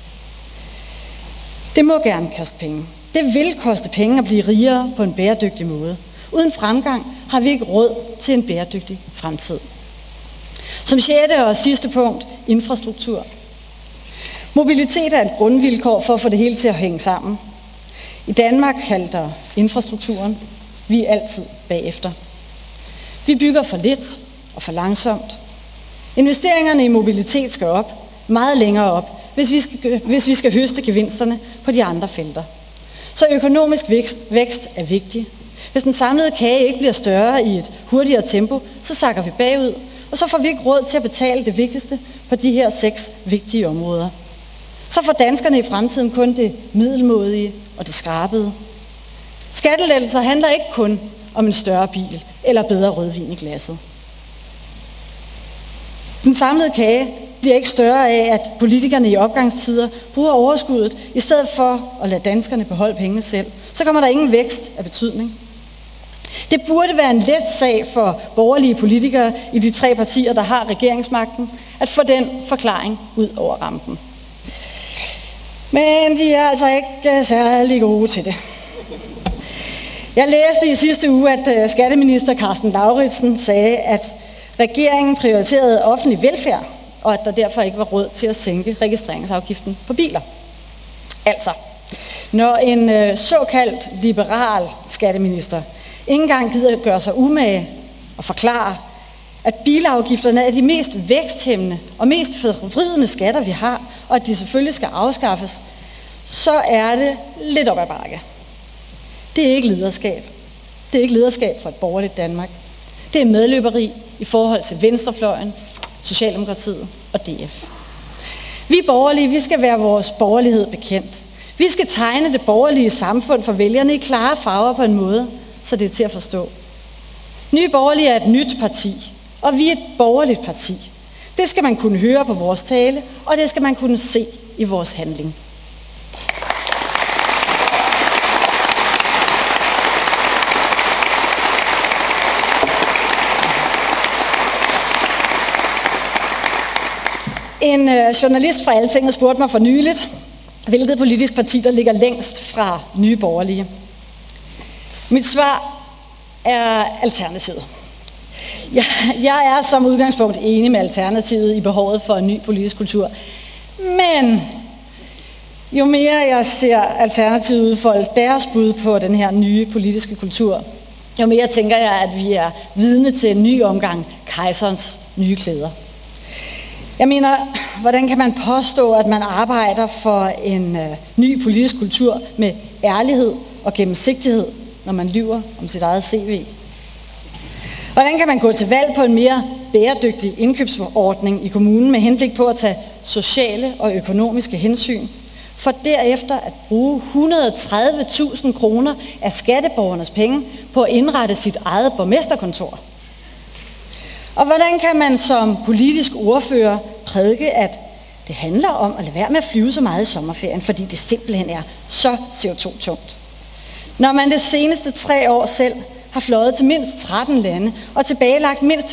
Det må gerne koste penge. Det vil koste penge at blive rigere på en bæredygtig måde. Uden fremgang har vi ikke råd til en bæredygtig fremtid. Som 6. og sidste punkt, infrastruktur. Mobilitet er et grundvilkår for at få det hele til at hænge sammen. I Danmark halter infrastrukturen. Vi er altid bagefter. Vi bygger for lidt og for Investeringerne i mobilitet skal op, meget længere op, hvis vi skal høste gevinsterne på de andre felter. Så økonomisk vækst er vigtig. Hvis den samlede kage ikke bliver større i et hurtigere tempo, så sakker vi bagud, og så får vi ikke råd til at betale det vigtigste på de her 6 vigtige områder. Så får danskerne i fremtiden kun det middelmådige og det skrabede. Skattelettelser handler ikke kun om en større bil eller bedre rødvin i glasset. Den samlede kage bliver ikke større af, at politikerne i opgangstider bruger overskuddet, i stedet for at lade danskerne beholde pengene selv. Så kommer der ingen vækst af betydning. Det burde være en let sag for borgerlige politikere i de 3 partier, der har regeringsmagten, at få den forklaring ud over rampen. Men de er altså ikke særlig gode til det. Jeg læste i sidste uge, at skatteminister Karsten Lauritzen sagde, at regeringen prioriterede offentlig velfærd, og at der derfor ikke var råd til at sænke registreringsafgiften på biler. Altså, når en såkaldt liberal skatteminister ikke engang gider at gøre sig umage og forklare, at bilafgifterne er de mest væksthæmmende og mest forvridende skatter, vi har, og at de selvfølgelig skal afskaffes, så er det lidt op ad bakke. Det er ikke lederskab. Det er ikke lederskab for et borgerligt Danmark. Det er medløberi i forhold til venstrefløjen, Socialdemokratiet og DF. Vi borgerlige, vi skal være vores borgerlighed bekendt. Vi skal tegne det borgerlige samfund for vælgerne i klare farver på en måde, så det er til at forstå. Nye Borgerlige er et nyt parti, og vi er et borgerligt parti. Det skal man kunne høre på vores tale, og det skal man kunne se i vores handling. En journalist fra Altinget spurgte mig for nyligt, hvilket politisk parti, der ligger længst fra Nye Borgerlige. Mit svar er Alternativet. Jeg er som udgangspunkt enig med Alternativet i behovet for en ny politisk kultur. Men jo mere jeg ser Alternativet udfolde deres bud på den her nye politiske kultur, jo mere tænker jeg, at vi er vidne til en ny omgang kejserens nye klæder. Jeg mener, hvordan kan man påstå, at man arbejder for en ny politisk kultur med ærlighed og gennemsigtighed, når man lyver om sit eget CV? Hvordan kan man gå til valg på en mere bæredygtig indkøbsordning i kommunen med henblik på at tage sociale og økonomiske hensyn, for derefter at bruge 130.000 kroner af skatteborgernes penge på at indrette sit eget borgmesterkontor? Og hvordan kan man som politisk ordfører prædike, at det handler om at lade være med at flyve så meget i sommerferien, fordi det simpelthen er så CO2-tungt, når man de seneste 3 år selv har fløjet til mindst 13 lande og tilbagelagt mindst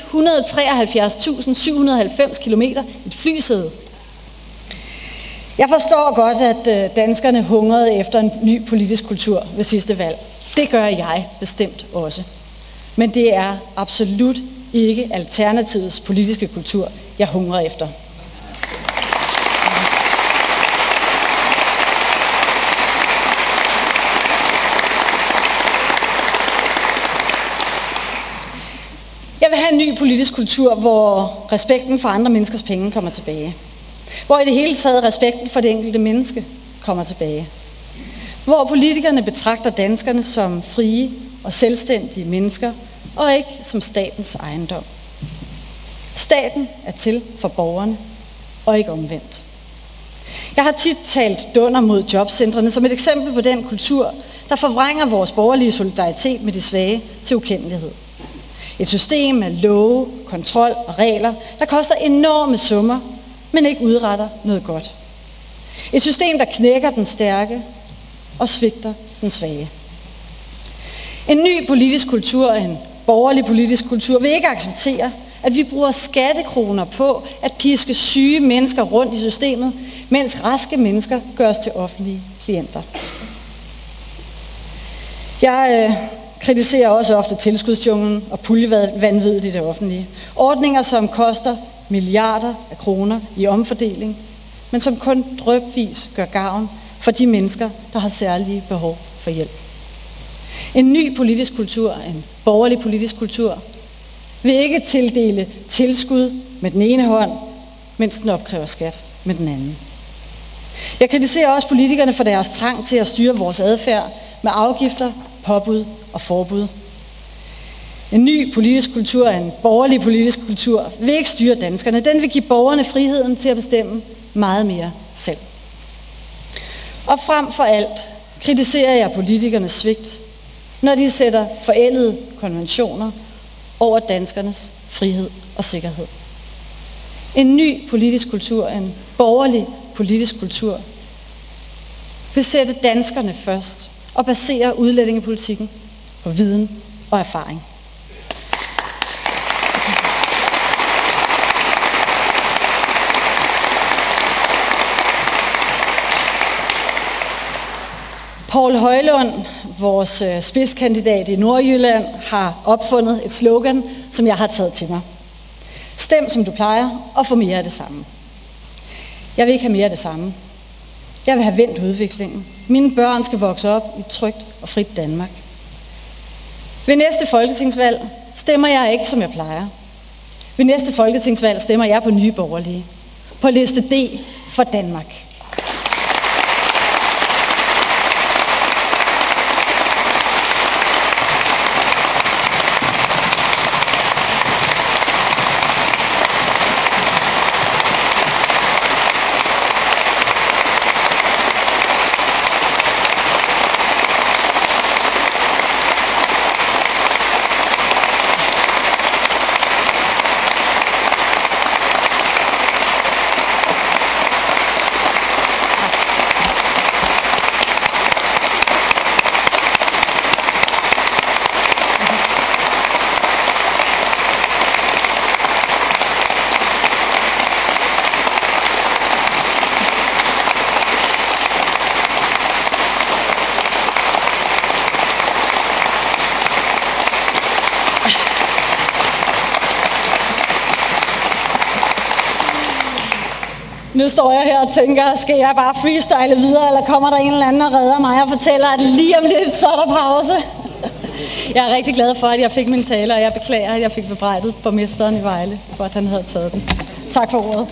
173.790 kilometer i et flysæde? Jeg forstår godt, at danskerne hungrede efter en ny politisk kultur ved sidste valg. Det gør jeg bestemt også. Men det er absolut ikke Alternativets politiske kultur, jeg hungrer efter. en ny politisk kultur, hvor respekten for andre menneskers penge kommer tilbage. Hvor i det hele taget respekten for det enkelte menneske kommer tilbage. Hvor politikerne betragter danskerne som frie og selvstændige mennesker, og ikke som statens ejendom. Staten er til for borgerne, og ikke omvendt. Jeg har tit talt dunder mod jobcentrene som et eksempel på den kultur, der forvrænger vores borgerlige solidaritet med de svage til ukendelighed. Et system af love, kontrol og regler, der koster enorme summer, men ikke udretter noget godt. Et system, der knækker den stærke og svigter den svage. En ny politisk kultur, en borgerlig politisk kultur, vil ikke acceptere, at vi bruger skattekroner på at piske syge mennesker rundt i systemet, mens raske mennesker gøres til offentlige klienter. Jeg kritiserer også ofte tilskudsjunglen og puljevanviddet i det offentlige. Ordninger, som koster milliarder af kroner i omfordeling, men som kun drypvis gør gavn for de mennesker, der har særlige behov for hjælp. En ny politisk kultur, en borgerlig politisk kultur, vil ikke tildele tilskud med den ene hånd, mens den opkræver skat med den anden. Jeg kritiserer også politikerne for deres trang til at styre vores adfærd med afgifter, påbud og forbud. En ny politisk kultur, en borgerlig politisk kultur, vil ikke styre danskerne. Den vil give borgerne friheden til at bestemme meget mere selv. Og frem for alt kritiserer jeg politikernes svigt, når de sætter forældede konventioner over danskernes frihed og sikkerhed. En ny politisk kultur, en borgerlig politisk kultur, vil sætte danskerne først og basere udlændingepolitikken på viden og erfaring. Poul Højlund, vores spidskandidat i Nordjylland, har opfundet et slogan, som jeg har taget til mig. Stem som du plejer, og få mere af det samme. Jeg vil ikke have mere af det samme. Jeg vil have vendt udviklingen. Mine børn skal vokse op i et trygt og frit Danmark. Ved næste folketingsvalg stemmer jeg ikke, som jeg plejer. Ved næste folketingsvalg stemmer jeg på Nye Borgerlige. På liste D for Danmark. Nu står jeg her og tænker, skal jeg bare freestyle videre, eller kommer der en eller anden og redder mig og fortæller, at lige om lidt, så er der pause? Jeg er rigtig glad for, at jeg fik min tale, og jeg beklager, at jeg fik bebrejdet borgmesteren i Vejle, for at han havde taget den. Tak for ordet.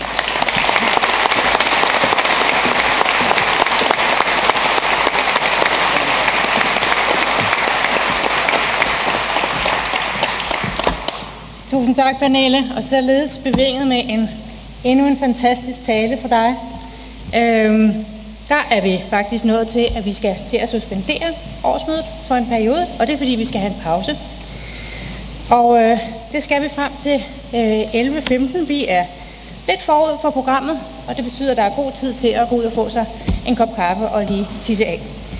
Tusind tak, Pernille, og således bevinget med endnu en fantastisk tale for dig. Der er vi faktisk nået til, at vi skal til at suspendere årsmødet for en periode, og det er fordi, vi skal have en pause. Og det skal vi frem til 11.15. Vi er lidt forud for programmet, og det betyder, at der er god tid til at gå ud og få sig en kop kaffe og lige tisse af.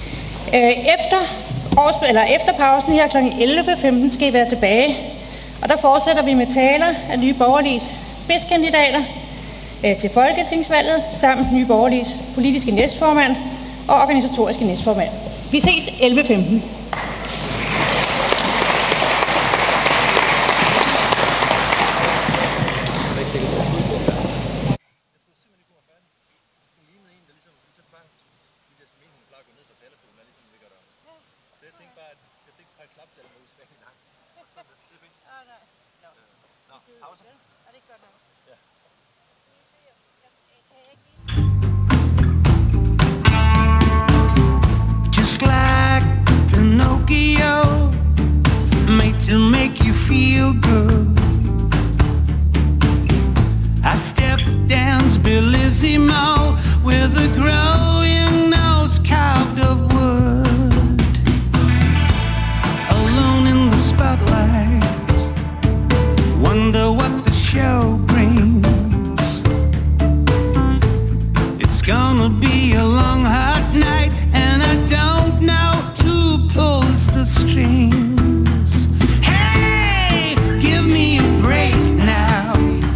Efter pausen her kl. 11.15 skal I være tilbage, og der fortsætter vi med taler af Nye Borgerliges spidskandidater til Folketingsvalget, samt Nye Borgerliges politiske næstformand og organisatoriske næstformand. Vi ses 11.15. Nå, pause. Er det ikke godt nok? Ja. Just like Pinocchio, made to make you feel good. I step dance bellissimo with a growing nose carved of wood. Alone in the spotlights, wonder what the show brings. It's gonna be a long hot night, and I don't know who pulls the strings. Hey, give me a break now.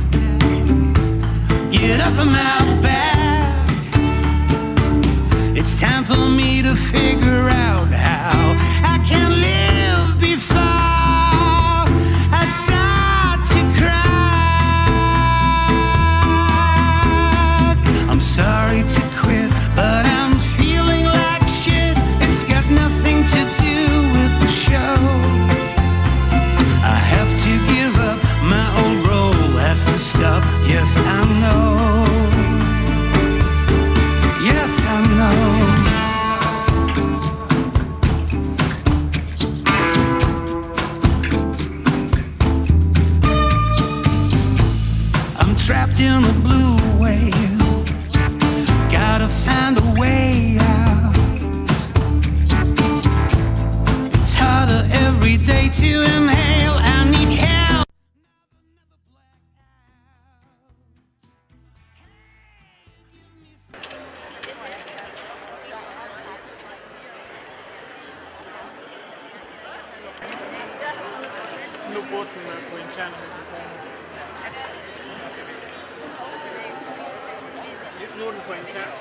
Get off of my back. It's time for me to figure out how I can live before I start to cry. I'm sorry to quit, but I'm feeling like shit. It's got nothing to do with the show. I have to give up, my old role has to stop. Yes, I know. Yes, I know. I'm trapped in a blue whale. Gotta find a way out. It's harder every day to inhale. I need help. Nu burde den på intern mikrofon. Nu er den på intern.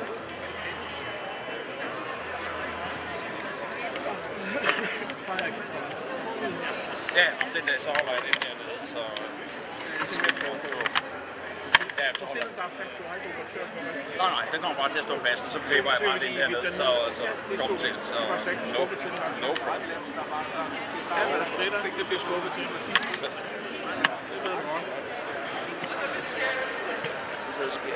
Ja, den dag så holder jeg den hernede, så skal jeg prøve på. Ja, så holder jeg. Bare fast, du har ikke operatør på det. Nej, den kommer bare til at stå fast, og så klipper jeg bare den hernede, så går den til. Så no problem. Ja, hvad der stritter, det bliver skubbet til. Det ved du godt. Det sker.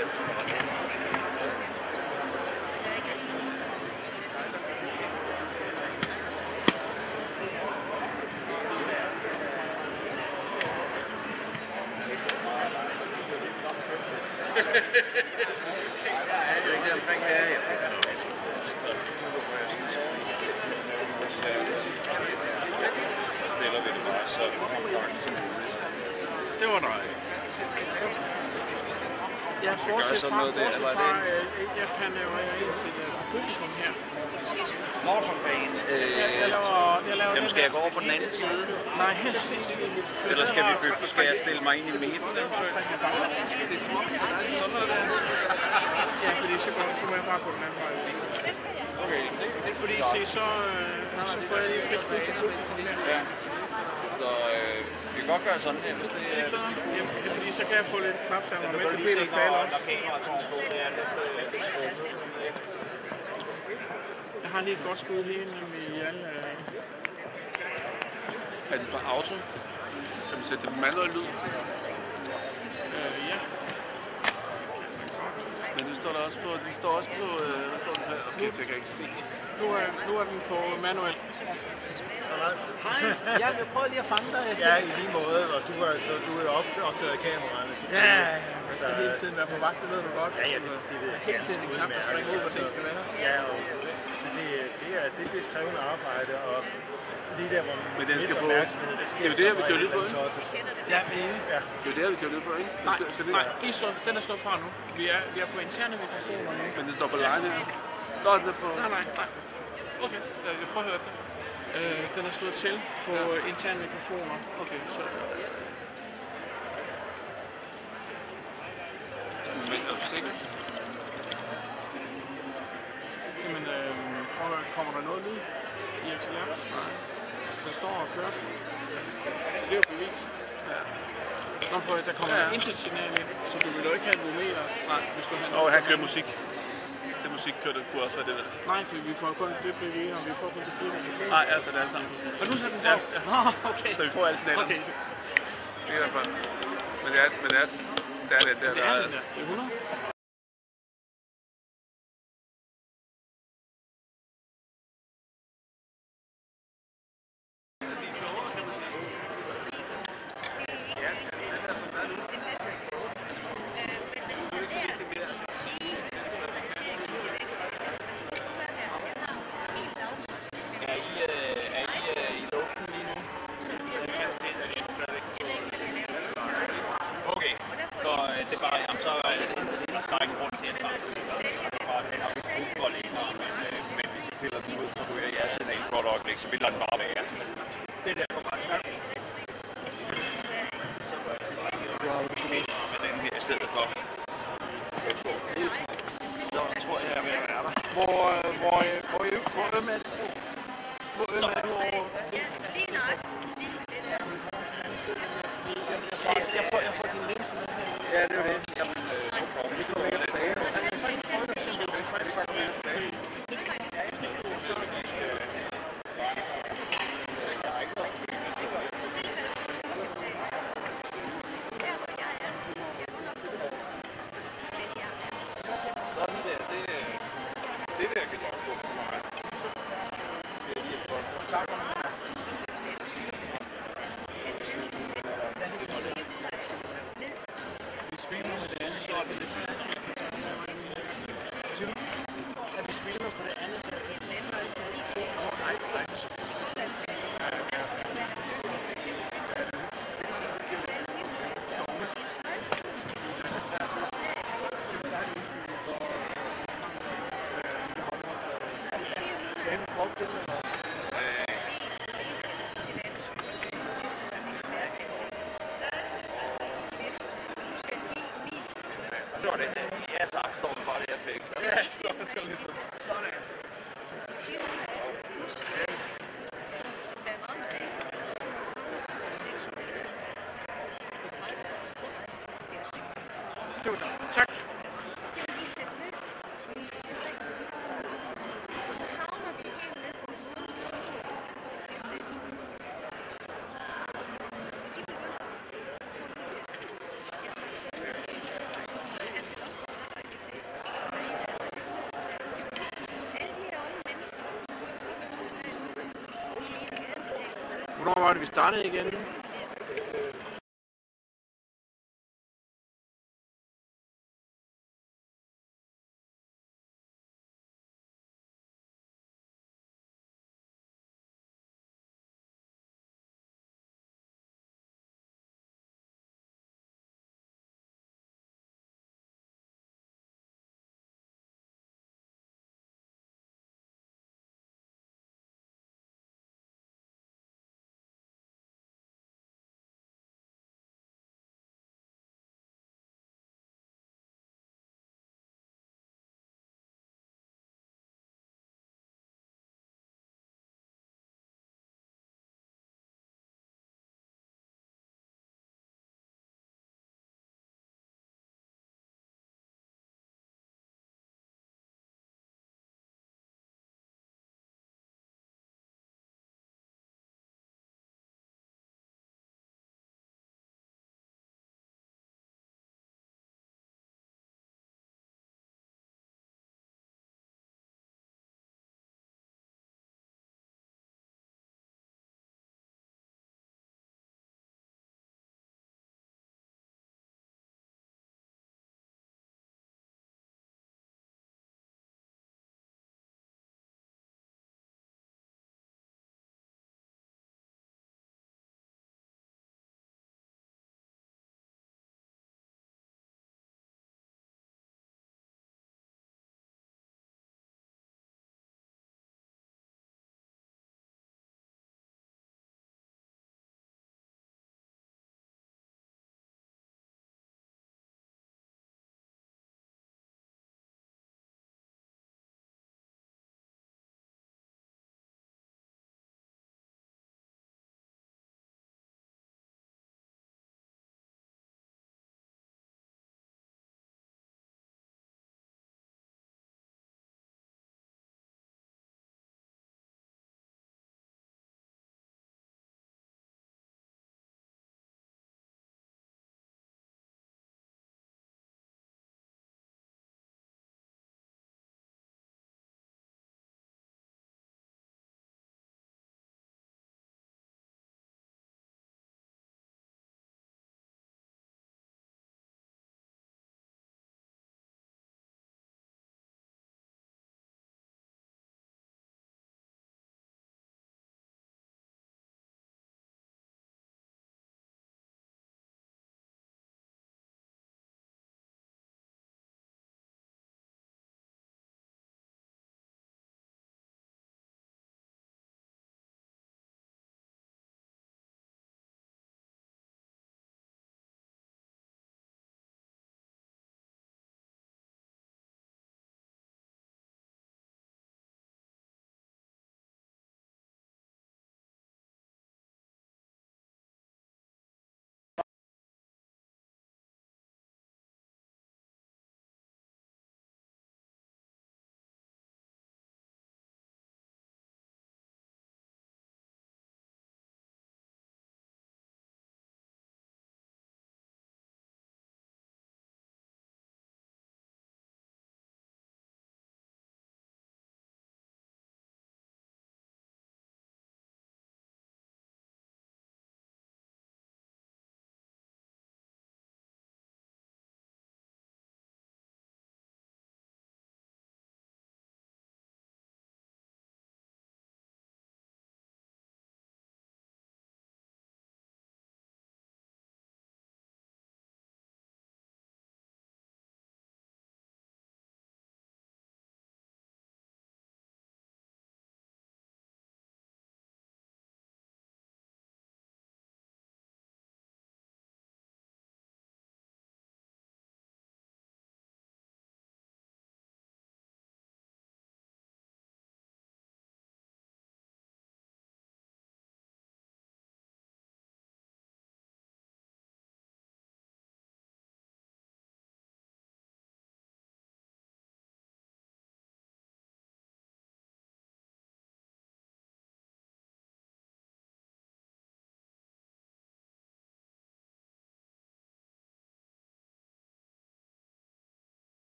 Det er ikke omkring det her. Så stiller vi det bare så kompakt som muligt. Det var dejligt. Jeg er fortsat fra, jeg kan lave en til publikum her. Nå for fanden. Jamen skal jeg gå over på den anden side? Nej, helst. Eller skal jeg stille mig ind i midten? Ja, fordi så må jeg bare gå den anden vej. Okay. Fordi se, så får jeg lige frit spil til publikum her. Ja. Så vi kan godt gøre sådan her, hvis det er cool. Fordi så kan jeg få lidt knapsanger med til Peters tale også. Jeg har lige et godt skud lige i alle... Er det på auto? Kan man sætte det på manuel lyd? Ja. Men det står der også på... Det står også på... Hvad står den her? Okay, det kan jeg ikke se. Nu er den på manuel. Hej, jeg prøver lige at fange dig. Ja, i lige måde, og du er optaget af kameraerne. Ja, man skal hele tiden være på vagt, det ved du godt. Ja, det ved jeg. Hele tiden en knap, der springer ud, hvor det skal være. Ja, og så det bliver krævende arbejde, og lige der, hvor man mister opmærksomhed, det sker det er jo det, vi kører lyd på, ikke? Ja, enig. Ja. Det er jo det, vi kører lyd på, ikke? Nej, den er slået fra nu. Vi er på interne mikrofoner nu. Men det står på line her. Står det på... Nej. Okay, jeg prøver at høre efter. Den er slået til på interne mikrofoner. Okay, så... Men er du sikker? Jamen, kommer der noget lyd i XLR? Nej. Der står og kører. Så det er jo bevis. Ja. Nå, for der kommer intet signal ind, så du vil jo ikke have et volumeter. Nej, hvis du har... Han kører musik. Det musik kører, det kunne også være det der. Nej, for vi får kun det BV, og vi får kun det 4. Nej, altså det er alt sammen. Og nu sætter den på? Ja. Okay. Så vi får alle signalerne. Okay. I hvert fald. Men det er den der. Det er den der. Det er 100. Okay, så det er bare, jamen, så der er ikke grund til at tage det. Bare den har brug for længere, men hvis I piller den ud, så ryger jeg signal for et øjeblik, så vil den bare være. Det der kommer bare snart. Med den her i stedet for. Så tror jeg, jeg vil være der. Hvor øm er det? Hvor øm er du over? Jeg får din links med her. Ja, det er det. Jamen, hvis du lægger tilbage. Sådan der, det der kan godt gå for mig. Vi streamer med det andet, så er det lidt at vi streamer på det andet, så er det lidt Det var det. Ja, tak. Står det bare der fik. Ja, stop det lidt. Sådan. Tak. Hvornår var det, vi startede igen?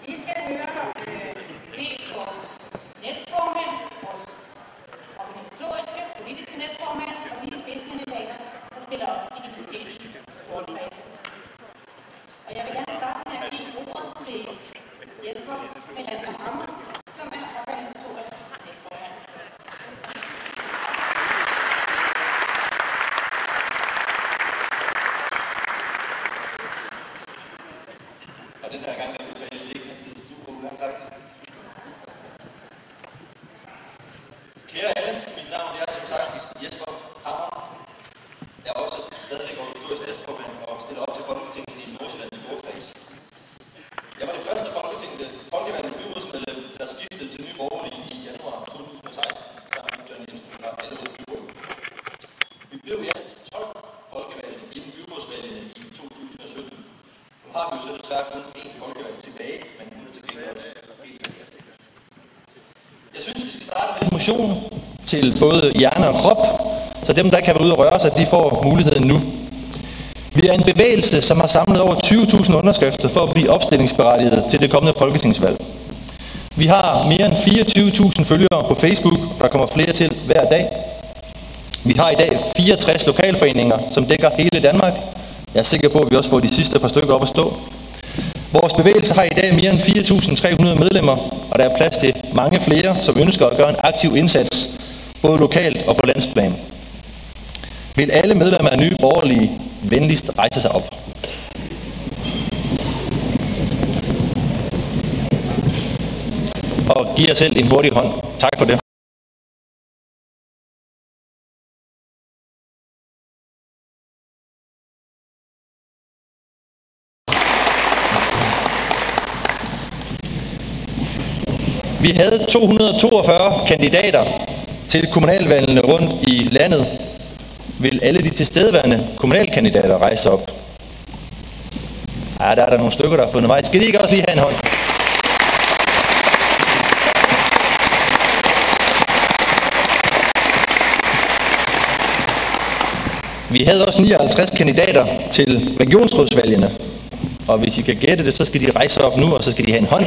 Vi skal høre dels vores næstformand, vores organisatoriske, politiske næstformand og de spidskandidater, der stiller op i de forskellige sportkredse. Og jeg vil gerne starte med at give ordet til Jesper Melander Hammer, som er organisatorisk næstformand. Og den her gang kan du tage en digt. Super, tak. Kære alle, mit navn er som sagt Jesper Hammer. Jeg er også stadigvæk organisatorisk næstformand og stiller op til Folketinget i Nordsjællands Storkreds. Jeg var det første folkevalgte byrådsmedlem, der skiftede til Nye Borgerlige i januar 2016, sammen med John Jensen fra Allerede Byråd. Vi blev i alt 12 folkevalgte inden byrådsvalgene i 2017. Nu har vi jo så desværre kun én folkevalgt tilbage, men hun er til gengæld også helt fælles. Jeg synes, vi skal starte med en motion til både hjerne og krop, så dem, der ikke kan være ude og røre sig, de får muligheden nu. Vi er en bevægelse, som har samlet over 20.000 underskrifter for at blive opstillingsberettiget til det kommende folketingsvalg. Vi har mere end 24.000 følgere på Facebook, og der kommer flere til hver dag. Vi har i dag 64 lokalforeninger, som dækker hele Danmark. Jeg er sikker på, at vi også får de sidste par stykker op at stå. Vores bevægelse har i dag mere end 4.300 medlemmer, og der er plads til mange flere, som ønsker at gøre en aktiv indsats, både lokalt og på landsplan. Vil alle medlemmer af Nye Borgerlige venligst rejse sig op? Og give jer selv en hurtig hånd. Tak for det. Vi havde 242 kandidater til kommunalvalgene rundt i landet. Vil alle de tilstedeværende kommunalkandidater rejse op? Ja, der er nogle stykker, der har fundet vej. Skal de ikke også lige have en hånd? Vi havde også 59 kandidater til regionsrådsvalgene. Og hvis I kan gætte det, så skal de rejse op nu, og så skal de have en hånd.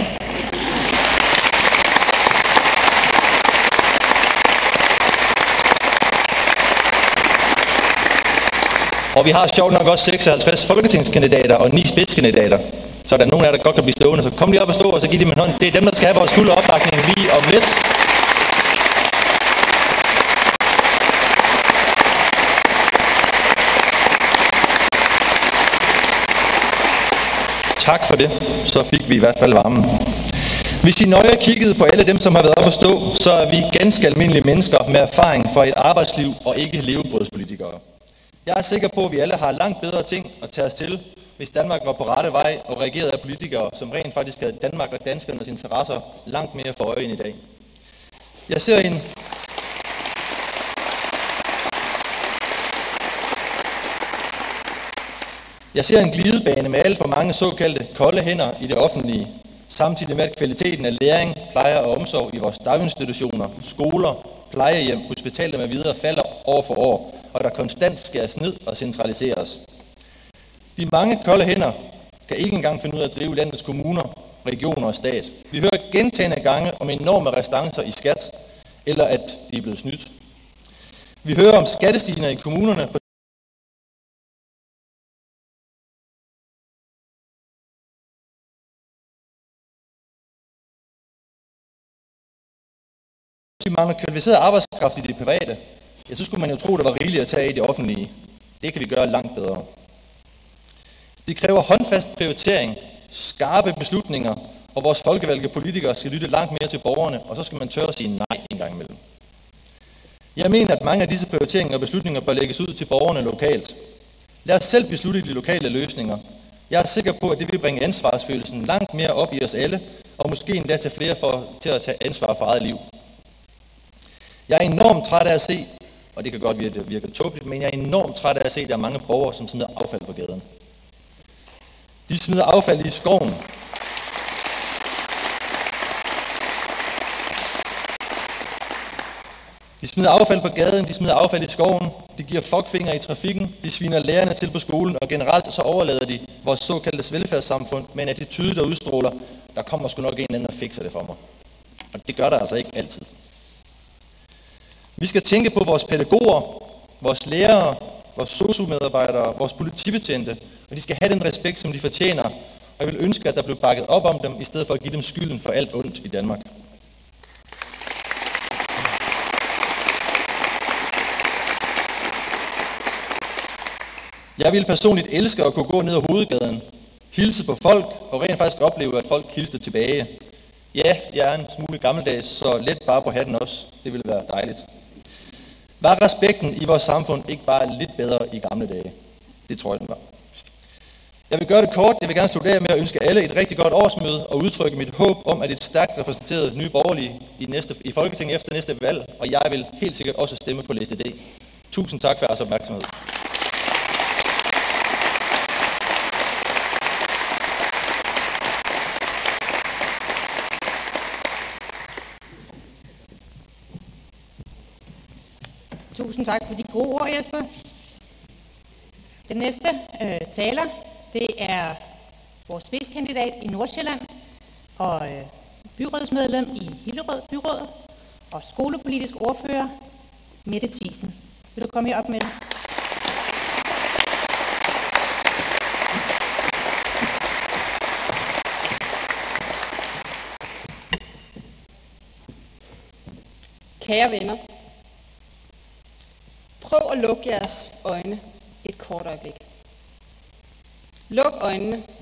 Og vi har sjovt nok også 56 folketingskandidater og 9 spidskandidater. Så der er nogen af jer, der godt kan blive stående. Så kom lige op og stå, og så giv dem en hånd. Det er dem, der skal have vores fulde opbakning lige om lidt. Tak for det. Så fik vi i hvert fald varmen. Hvis I nøje kiggede på alle dem, som har været op at stå, så er vi ganske almindelige mennesker med erfaring fra et arbejdsliv og ikke levebrødspolitikere. Jeg er sikker på, at vi alle har langt bedre ting at tage os til, hvis Danmark var på rette vej og regerede af politikere, som rent faktisk havde Danmark og danskernes interesser langt mere for øje end i dag. Jeg ser en glidebane med alt for mange såkaldte kolde hænder i det offentlige, samtidig med at kvaliteten af læring, pleje og omsorg i vores daginstitutioner, skoler, plejehjem, hospitaler med videre falder år for år, og der konstant skæres ned og centraliseres. De mange kolde hænder kan ikke engang finde ud af at drive landets kommuner, regioner og stat. Vi hører gentagne gange om enorme restancer i skat, eller at de er blevet snydt. Vi hører om skattestigninger i kommunerne på vi mangler kvalificeret arbejdskraft i det private, ja, så skulle man jo tro, der var rigeligt at tage i det offentlige. Det kan vi gøre langt bedre. Det kræver håndfast prioritering, skarpe beslutninger, og vores folkevalgte politikere skal lytte langt mere til borgerne, og så skal man tørre at sige nej en gang imellem. Jeg mener, at mange af disse prioriteringer og beslutninger bør lægges ud til borgerne lokalt. Lad os selv beslutte de lokale løsninger. Jeg er sikker på, at det vil bringe ansvarsfølelsen langt mere op i os alle, og måske endda til flere til at tage ansvar for eget liv. Jeg er enormt træt af at se, og det kan godt virke tåbeligt, men jeg er enormt træt af at se, at der er mange borgere, som smider affald på gaden. De smider affald i skoven. De smider affald på gaden, de smider affald i skoven, de giver fuckfinger i trafikken, de sviner lærerne til på skolen, og generelt så overlader de vores såkaldte velfærdssamfund med en attitude, der udstråler, der kommer sgu nok en eller anden, der fikser det for mig. Og det gør der altså ikke altid. Vi skal tænke på vores pædagoger, vores lærere, vores sosu-medarbejdere, vores politibetjente, og de skal have den respekt, som de fortjener. Og jeg vil ønske, at der blev bakket op om dem, i stedet for at give dem skylden for alt ondt i Danmark. Jeg ville personligt elske at kunne gå ned ad hovedgaden, hilse på folk og rent faktisk opleve, at folk hilste tilbage. Ja, jeg er en smule gammeldags, så let bare på hatten også. Det ville være dejligt. Var respekten i vores samfund ikke bare lidt bedre i gamle dage? Det tror jeg, den var. Jeg vil gøre det kort. Jeg vil gerne slutte af med at ønske alle et rigtig godt årsmøde og udtrykke mit håb om, at et stærkt repræsenteret Nye Borgerlige i Folketinget efter næste valg, og jeg vil helt sikkert også stemme på liste D. Tusind tak for jeres opmærksomhed. Tusind tak for de gode ord, Jesper. Den næste taler, det er vores spidskandidat i Nordsjælland og byrådsmedlem i Hillerød Byråd og skolepolitisk ordfører, Mette Thiesen. Vil du komme herop med det? Kære venner, prøv at lukke jeres øjne et kort øjeblik. Luk øjnene